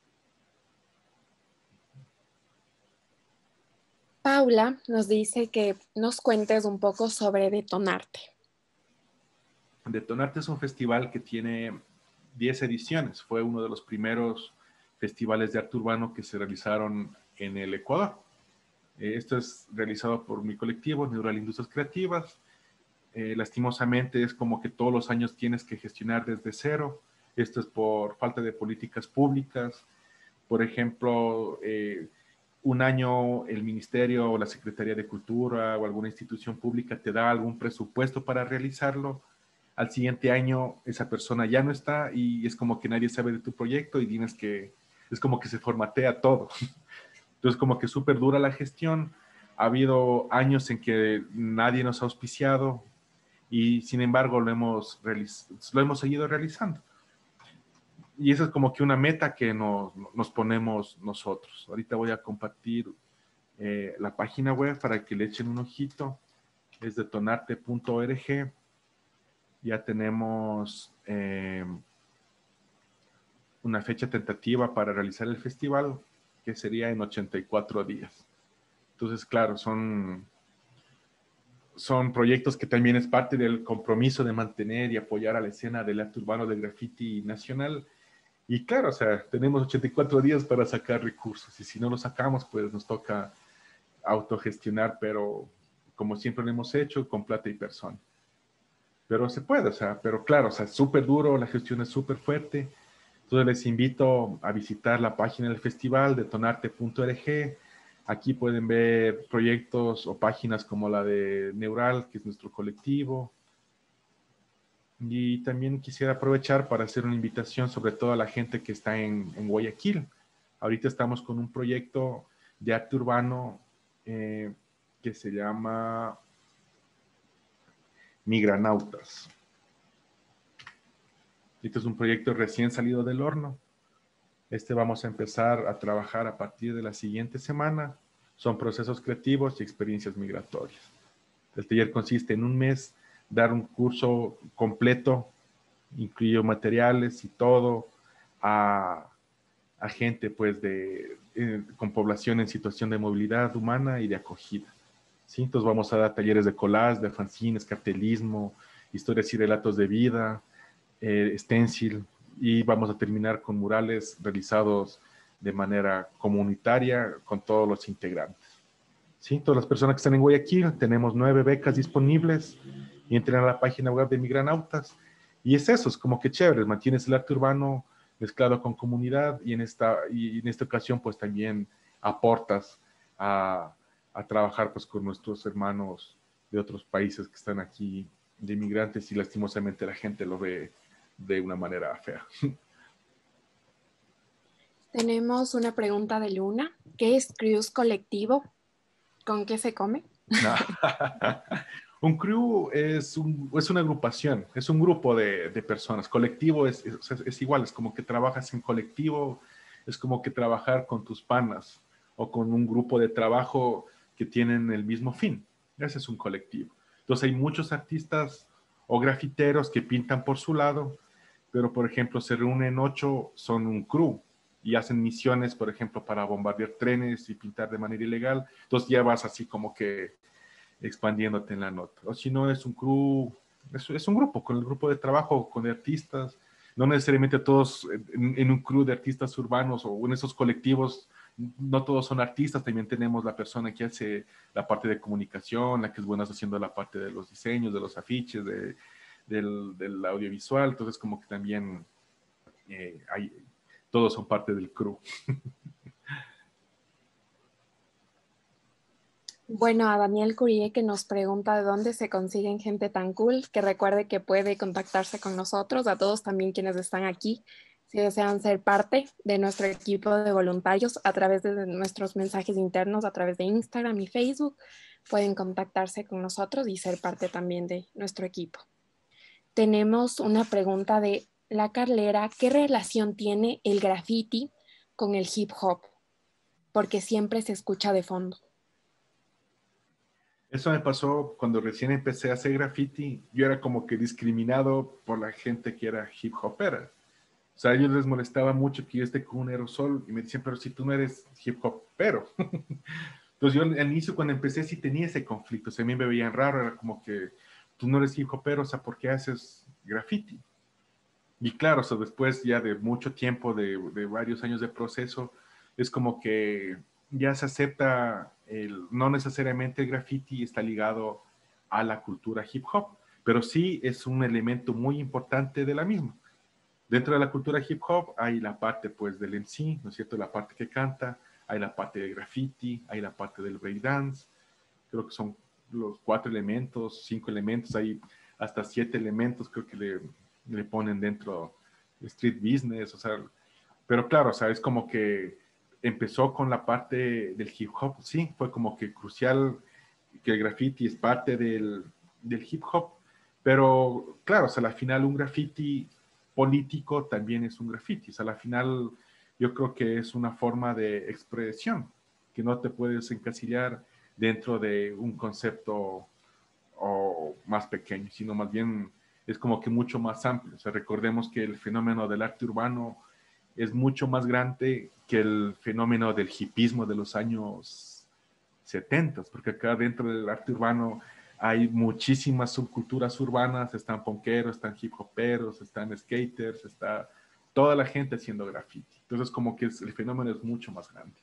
Paula nos dice que nos cuentes un poco sobre Detonarte. Detonarte es un festival que tiene diez ediciones. Fue uno de los primeros festivales de arte urbano que se realizaron en el Ecuador. Eh, esto es realizado por mi colectivo, Neural Industrias Creativas. Eh, lastimosamente es como que todos los años tienes que gestionar desde cero. Esto es por falta de políticas públicas. Por ejemplo, eh, un año el ministerio o la Secretaría de Cultura o alguna institución pública te da algún presupuesto para realizarlo. Al siguiente año esa persona ya no está y es como que nadie sabe de tu proyecto y tienes que, es como que se formatea todo. Entonces como que súper dura la gestión. Ha habido años en que nadie nos ha auspiciado y sin embargo lo hemos, lo hemos seguido realizando. Y esa es como que una meta que nos, nos ponemos nosotros. Ahorita voy a compartir eh, la página web para que le echen un ojito. Es detonarte punto org. Ya tenemos eh, una fecha tentativa para realizar el festival, que sería en ochenta y cuatro días. Entonces, claro, son, son proyectos que también es parte del compromiso de mantener y apoyar a la escena del arte urbano del graffiti nacional. Y claro, o sea, tenemos ochenta y cuatro días para sacar recursos, y si no los sacamos, pues nos toca autogestionar, pero como siempre lo hemos hecho, con plata y persona. Pero se puede, o sea, pero claro, o sea, es súper duro, la gestión es súper fuerte, Entonces les invito a visitar la página del festival, detonarte punto org. Aquí pueden ver proyectos o páginas como la de Neural, que es nuestro colectivo. Y también quisiera aprovechar para hacer una invitación sobre todo a la gente que está en, en Guayaquil. Ahorita estamos con un proyecto de arte urbano eh, que se llama Migranautas. Este es un proyecto recién salido del horno. Este vamos a empezar a trabajar a partir de la siguiente semana. Son procesos creativos y experiencias migratorias. El taller consiste en un mes, dar un curso completo, incluye materiales y todo, a, a gente pues de, eh, con población en situación de movilidad humana y de acogida. ¿Sí? Entonces vamos a dar talleres de collage, de fanzines, cartelismo, historias y relatos de vida, eh, stencil, y vamos a terminar con murales realizados de manera comunitaria con todos los integrantes. ¿Sí? Todas las personas que están en Guayaquil, tenemos nueve becas disponibles y entren a la página web de Migranautas. Y es eso, es como que chévere, mantienes el arte urbano mezclado con comunidad y en esta, y en esta ocasión pues también aportas a, a trabajar pues con nuestros hermanos de otros países que están aquí de inmigrantes y lastimosamente la gente lo ve de una manera fea. Tenemos una pregunta de Luna. ¿Qué es Cruz Colectivo? ¿Con qué se come? No. Un crew es, un, es una agrupación, es un grupo de, de personas. Colectivo es, es, es igual, es como que trabajas en colectivo, es como que trabajar con tus panas o con un grupo de trabajo que tienen el mismo fin. Ese es un colectivo. Entonces hay muchos artistas o grafiteros que pintan por su lado, pero por ejemplo se reúnen ocho, son un crew y hacen misiones, por ejemplo, para bombardear trenes y pintar de manera ilegal. Entonces ya vas así como que expandiéndote en la nota. O si no, es un crew, es, es un grupo, con el grupo de trabajo, con artistas, no necesariamente todos en, en un crew de artistas urbanos o en esos colectivos, no todos son artistas, también tenemos la persona que hace la parte de comunicación, la que es buena haciendo la parte de los diseños, de los afiches, de, del, del audiovisual, entonces como que también eh, hay, todos son parte del crew. Bueno, a Daniel Curie que nos pregunta de dónde se consiguen gente tan cool, que recuerde que puede contactarse con nosotros, a todos también quienes están aquí, si desean ser parte de nuestro equipo de voluntarios a través de nuestros mensajes internos, a través de Instagram y Facebook, pueden contactarse con nosotros y ser parte también de nuestro equipo. Tenemos una pregunta de La Carlera, ¿qué relación tiene el graffiti con el hip hop? Porque siempre se escucha de fondo. Eso me pasó cuando recién empecé a hacer graffiti. Yo era como que discriminado por la gente que era hip hopera. O sea, a ellos les molestaba mucho que yo esté con un aerosol y me decían, pero si tú no eres hip hopero. Entonces yo al inicio cuando empecé sí tenía ese conflicto. O sea, a mí me veían raro, era como que tú no eres hip hopero, o sea, ¿por qué haces graffiti? Y claro, o sea, después ya de mucho tiempo, de, de varios años de proceso, es como que ya se acepta, el, no necesariamente el graffiti está ligado a la cultura hip hop, pero sí es un elemento muy importante de la misma. Dentro de la cultura hip hop hay la parte pues del M C, ¿no es cierto? La parte que canta, hay la parte del graffiti, hay la parte del breakdance, creo que son los cuatro elementos, cinco elementos, hay hasta siete elementos creo que le, le ponen dentro de street business, o sea, pero claro, o sea, es como que empezó con la parte del hip hop, sí, fue como que crucial que el graffiti es parte del, del hip hop, pero claro, o sea, al final un graffiti político también es un graffiti, o sea, al final yo creo que es una forma de expresión, que no te puedes encasillar dentro de un concepto o más pequeño, sino más bien es como que mucho más amplio. O sea, recordemos que el fenómeno del arte urbano es mucho más grande que el fenómeno del hipismo de los años setenta, porque acá dentro del arte urbano hay muchísimas subculturas urbanas, están punkeros, están hip hoperos, están skaters, está toda la gente haciendo graffiti. Entonces como que es, el fenómeno es mucho más grande.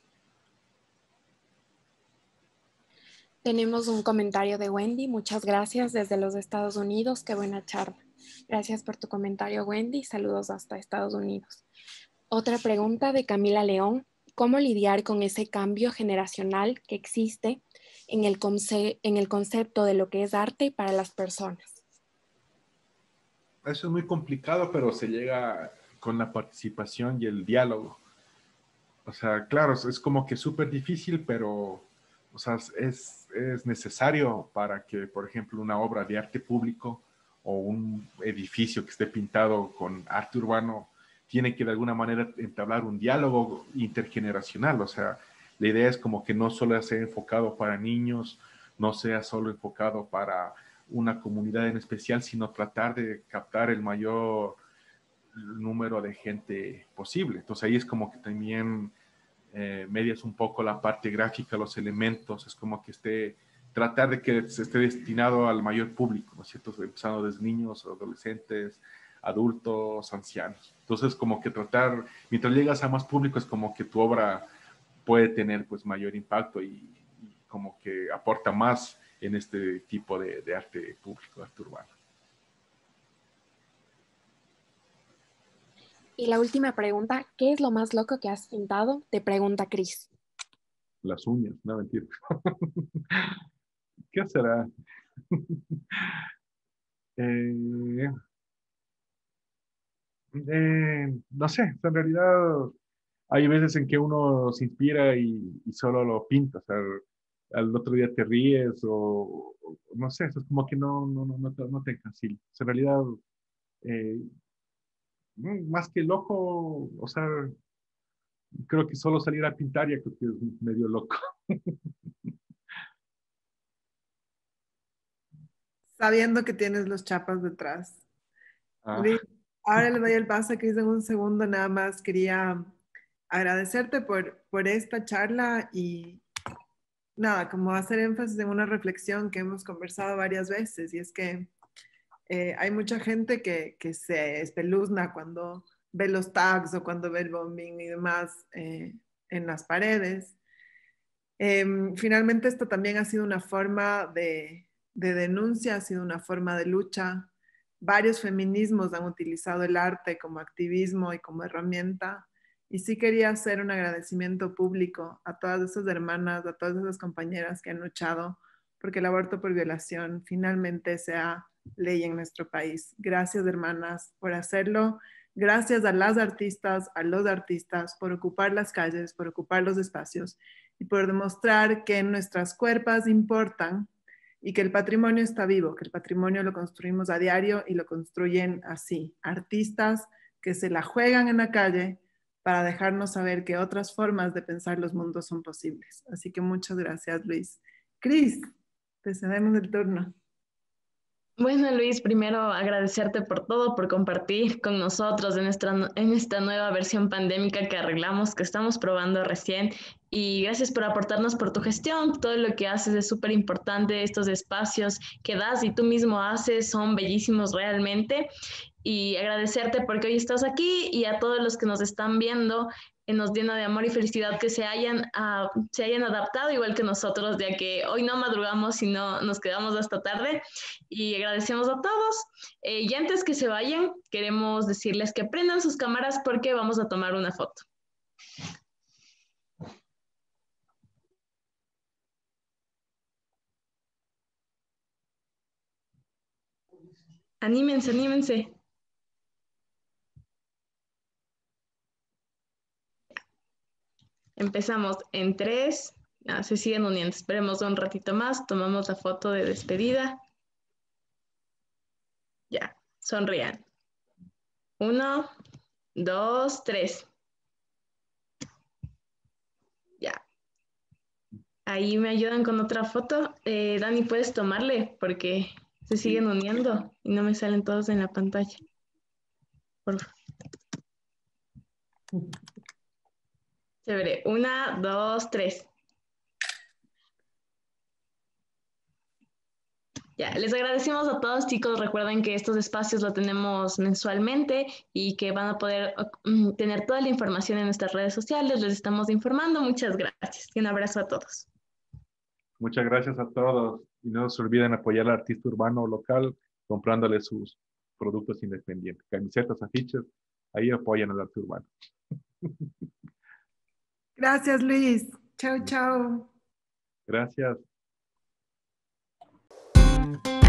Tenemos un comentario de Wendy. Muchas gracias desde los Estados Unidos. Qué buena charla. Gracias por tu comentario, Wendy. Saludos hasta Estados Unidos. Otra pregunta de Camila León. ¿Cómo lidiar con ese cambio generacional que existe en el, conce en el concepto de lo que es arte para las personas? Eso es muy complicado, pero se llega con la participación y el diálogo. O sea, claro, es como que súper difícil, pero o sea, es, es necesario para que, por ejemplo, una obra de arte público o un edificio que esté pintado con arte urbano tiene que de alguna manera entablar un diálogo intergeneracional. O sea, la idea es como que no solo sea enfocado para niños, no sea solo enfocado para una comunidad en especial, sino tratar de captar el mayor número de gente posible. Entonces ahí es como que también eh, medias un poco la parte gráfica, los elementos, es como que esté, tratar de que se esté destinado al mayor público, ¿no es cierto? Empezando desde niños, adolescentes, adultos, ancianos. Entonces como que tratar, mientras llegas a más público, es como que tu obra puede tener pues mayor impacto y, y como que aporta más en este tipo de, de arte público, arte urbano. Y la última pregunta, ¿qué es lo más loco que has pintado? Te pregunta Cris. Las uñas, no mentira. ¿Qué será? eh, eh, no sé, en realidad hay veces en que uno se inspira y, y solo lo pinta, o sea, al otro día te ríes o, o no sé, eso es como que no, no, no, no te, no te encasillas. En realidad, eh, más que loco, o sea, creo que solo salir a pintar ya creo que es medio loco. Sabiendo que tienes los chapas detrás. Ah, Luis, ahora le doy el paso a Cris en un segundo, nada más quería agradecerte por, por esta charla y nada, como hacer énfasis en una reflexión que hemos conversado varias veces y es que eh, hay mucha gente que, que se espeluzna cuando ve los tags o cuando ve el bombing y demás eh, en las paredes. Eh, finalmente esto también ha sido una forma de, de denuncia, ha sido una forma de lucha. Varios feminismos han utilizado el arte como activismo y como herramienta. Y sí quería hacer un agradecimiento público a todas esas hermanas, a todas esas compañeras que han luchado porque el aborto por violación finalmente sea ley en nuestro país. Gracias, hermanas, por hacerlo. Gracias a las artistas, a los artistas, por ocupar las calles, por ocupar los espacios y por demostrar que nuestras cuerpos importan y que el patrimonio está vivo, que el patrimonio lo construimos a diario y lo construyen así, artistas que se la juegan en la calle para dejarnos saber que otras formas de pensar los mundos son posibles. Así que muchas gracias, Luis. Cris, te cedemos el turno. Bueno, Luis, primero agradecerte por todo, por compartir con nosotros en esta, en esta nueva versión pandémica que arreglamos, que estamos probando recién. Y gracias por aportarnos por tu gestión. Todo lo que haces es súper importante. Estos espacios que das y tú mismo haces son bellísimos realmente. Y agradecerte porque hoy estás aquí y a todos los que nos están viendo, eh, nos llena de amor y felicidad que se hayan, uh, se hayan adaptado igual que nosotros, ya que hoy no madrugamos, sino nos quedamos hasta tarde. Y agradecemos a todos. Eh, y antes que se vayan, queremos decirles que prendan sus cámaras porque vamos a tomar una foto. Anímense, anímense. Empezamos en tres. Ah, se siguen uniendo. Esperemos un ratito más. Tomamos la foto de despedida. Ya, sonrían. Uno, dos, tres. Ya. Ahí me ayudan con otra foto. Eh, Dani, ¿puedes tomarle? Porque se siguen uniendo y no me salen todos en la pantalla. Por favor. Chévere. Una, dos, tres. Ya, les agradecemos a todos, chicos. Recuerden que estos espacios los tenemos mensualmente y que van a poder um, tener toda la información en nuestras redes sociales. Les estamos informando. Muchas gracias y un abrazo a todos. muchas gracias a todos y no se olviden apoyar al artista urbano local comprándole sus productos independientes. Camisetas, afiches, ahí apoyan al arte urbano. Gracias, Luis. Chao, chao. Gracias.